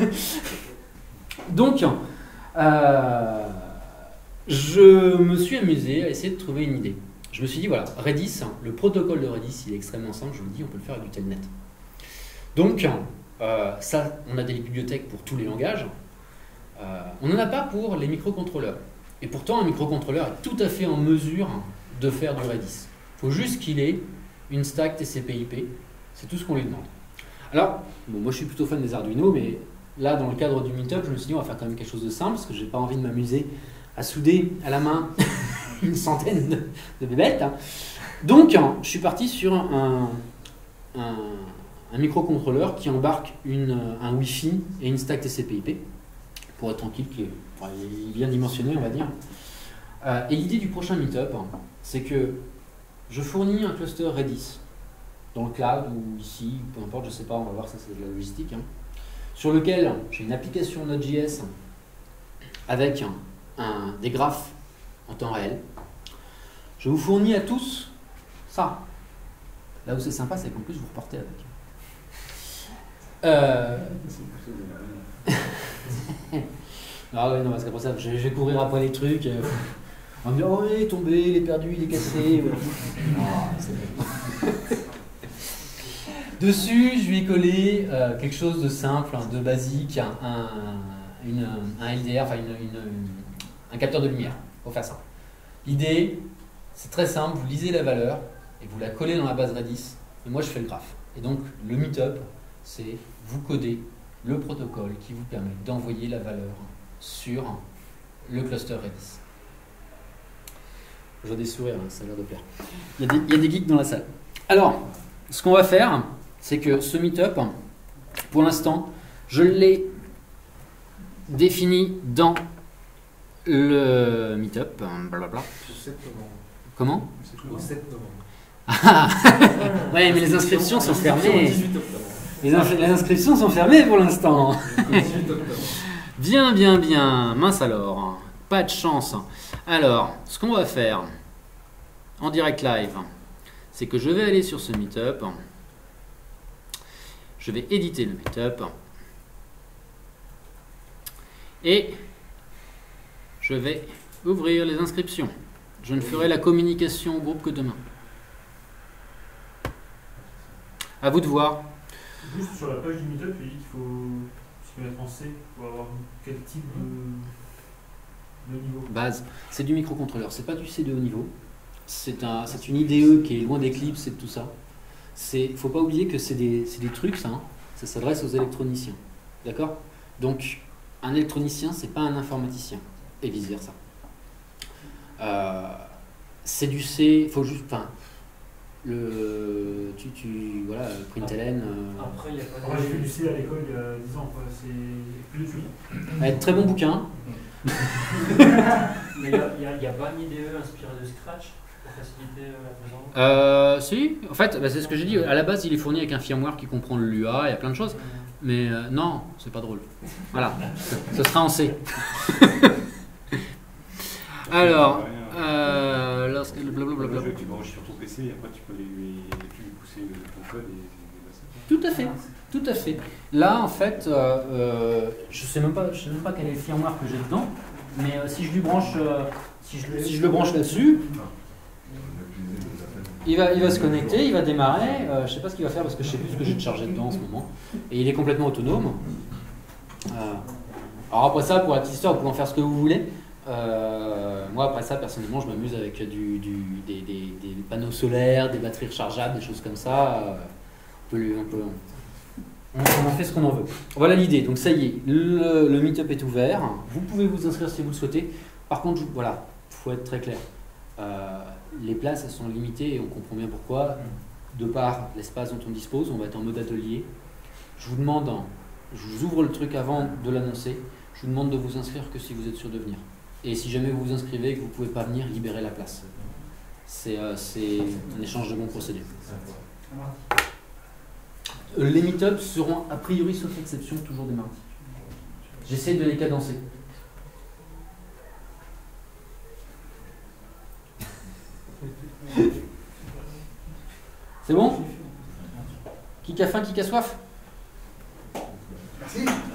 Donc, euh, je me suis amusé à essayer de trouver une idée. Je me suis dit, voilà, Redis, le protocole de Redis, il est extrêmement simple, je vous le dis, on peut le faire avec du telnet. Donc, euh, ça, on a des bibliothèques pour tous les langages. Euh, on n'en a pas pour les microcontrôleurs. Et pourtant, un microcontrôleur est tout à fait en mesure de faire du Redis. Il faut juste qu'il ait une stack T C P I P. C'est tout ce qu'on lui demande. Alors, bon, moi je suis plutôt fan des Arduino, mais là, dans le cadre du meet-up, je me suis dit, on va faire quand même quelque chose de simple, parce que j'ai pas envie de m'amuser à souder à la main une centaine de, de bébêtes. Hein. Donc, je suis parti sur un, un, un microcontrôleur qui embarque une, un Wi-Fi et une stack T C P I P. Pour être tranquille, qu'il enfin, il est bien dimensionné, on va dire. Euh, et l'idée du prochain meet-up, hein, c'est que je fournis un cluster Redis dans le cloud ou ici, peu importe, je sais pas, on va voir, ça c'est de la logistique, hein, sur lequel j'ai une application Node.js avec un, un, des graphes en temps réel. Je vous fournis à tous ça. Là où c'est sympa, c'est qu'en plus vous repartez avec. Euh... ah ouais, non, parce qu'après ça, je vais courir après les trucs. Euh, on me dit, oh, il est tombé, il est perdu, il est cassé. Ah, c'est dessus, je lui ai collé euh, quelque chose de simple, hein, de basique, un, un, une, un L D R, enfin une, une, une, un capteur de lumière, pour faire ça. L'idée, c'est très simple, vous lisez la valeur et vous la collez dans la base Redis, et moi je fais le graphe. Et donc le meetup, c'est vous coder le protocole qui vous permet d'envoyer la valeur sur le cluster Redis. Je vois des sourires, hein, ça a l'air de plaire. Il y a des, il y a des geeks dans la salle. Alors, ce qu'on va faire, c'est que ce meetup, pour l'instant, je l'ai défini dans le meetup. Blablabla. Comment ? Le sept novembre. Ah ouais, mais les inscriptions sont fermées. Les, inf- les inscriptions sont fermées pour l'instant. Bien, bien, bien. Mince alors. Pas de chance. Alors, ce qu'on va faire en direct live, c'est que je vais aller sur ce meetup. Je vais éditer le meetup. Et je vais ouvrir les inscriptions. Je ne ferai la communication au groupe que demain. À vous de voir. Juste sur la page du meetup, il dit qu'il faut se mettre en C pour avoir quel type de, de niveau. Base. C'est du microcontrôleur. C'est pas du C de haut niveau. C'est un, c'est une I D E qui est loin d'Eclipse et de tout ça. Il ne faut pas oublier que c'est des, c'est des trucs, ça. Hein. Ça s'adresse aux électroniciens. D'accord ? Donc, un électronicien, c'est pas un informaticien. Et vice versa. Euh, c'est du C. Faut juste. Enfin, le. Tu. tu voilà, println. Euh, Après, il y a pas de. Après, j'ai fait du C à l'école il y a dix ans, quoi. C'est plus de ouais, très bon bouquin. Mais il n'y a, a, a pas une I D E inspirée de Scratch pour faciliter la présence euh, Si, en fait, bah, c'est ce que j'ai dit. À la base, il est fourni avec un firmware qui comprend le Lua, il y a plein de choses. Mais euh, non, c'est pas drôle. Voilà, ce sera en C. Alors, euh, lorsque le blablabla. Tu branches sur ton P C et après tu peux lui pousser ton code et. Tout à fait, tout à fait. Là, en fait, euh, euh, je sais même pas, je sais même pas quel est le firmware que j'ai dedans, mais euh, si je lui branche, euh, si je, si je le branche là-dessus, il va, il va se connecter, il va démarrer. Euh, je sais pas ce qu'il va faire parce que je sais plus ce que j'ai de chargé dedans en ce moment, et il est complètement autonome. Euh, alors après ça, pour la petite histoire, vous pouvez en faire ce que vous voulez. Euh, moi, après ça, personnellement, je m'amuse avec du, du, des, des, des panneaux solaires, des batteries rechargeables, des choses comme ça. Euh, on, peut lui, on, peut, on, on en fait ce qu'on en veut. Voilà l'idée. Donc ça y est, le, le meet-up est ouvert. Vous pouvez vous inscrire si vous le souhaitez. Par contre, je, voilà, il faut être très clair. Euh, les places, elles sont limitées et on comprend bien pourquoi. De par l'espace dont on dispose, on va être en mode atelier. Je vous demande, je vous ouvre le truc avant de l'annoncer. Je vous demande de vous inscrire que si vous êtes sûr de venir. Et si jamais vous vous inscrivez et que vous ne pouvez pas venir, libérez la place. C'est, euh, c'est un échange de bons procédés. Les meet-ups seront a priori, sauf exception, toujours des mardis. J'essaie de les cadencer. C'est bon ? Qui a faim, qui a soif ? Merci.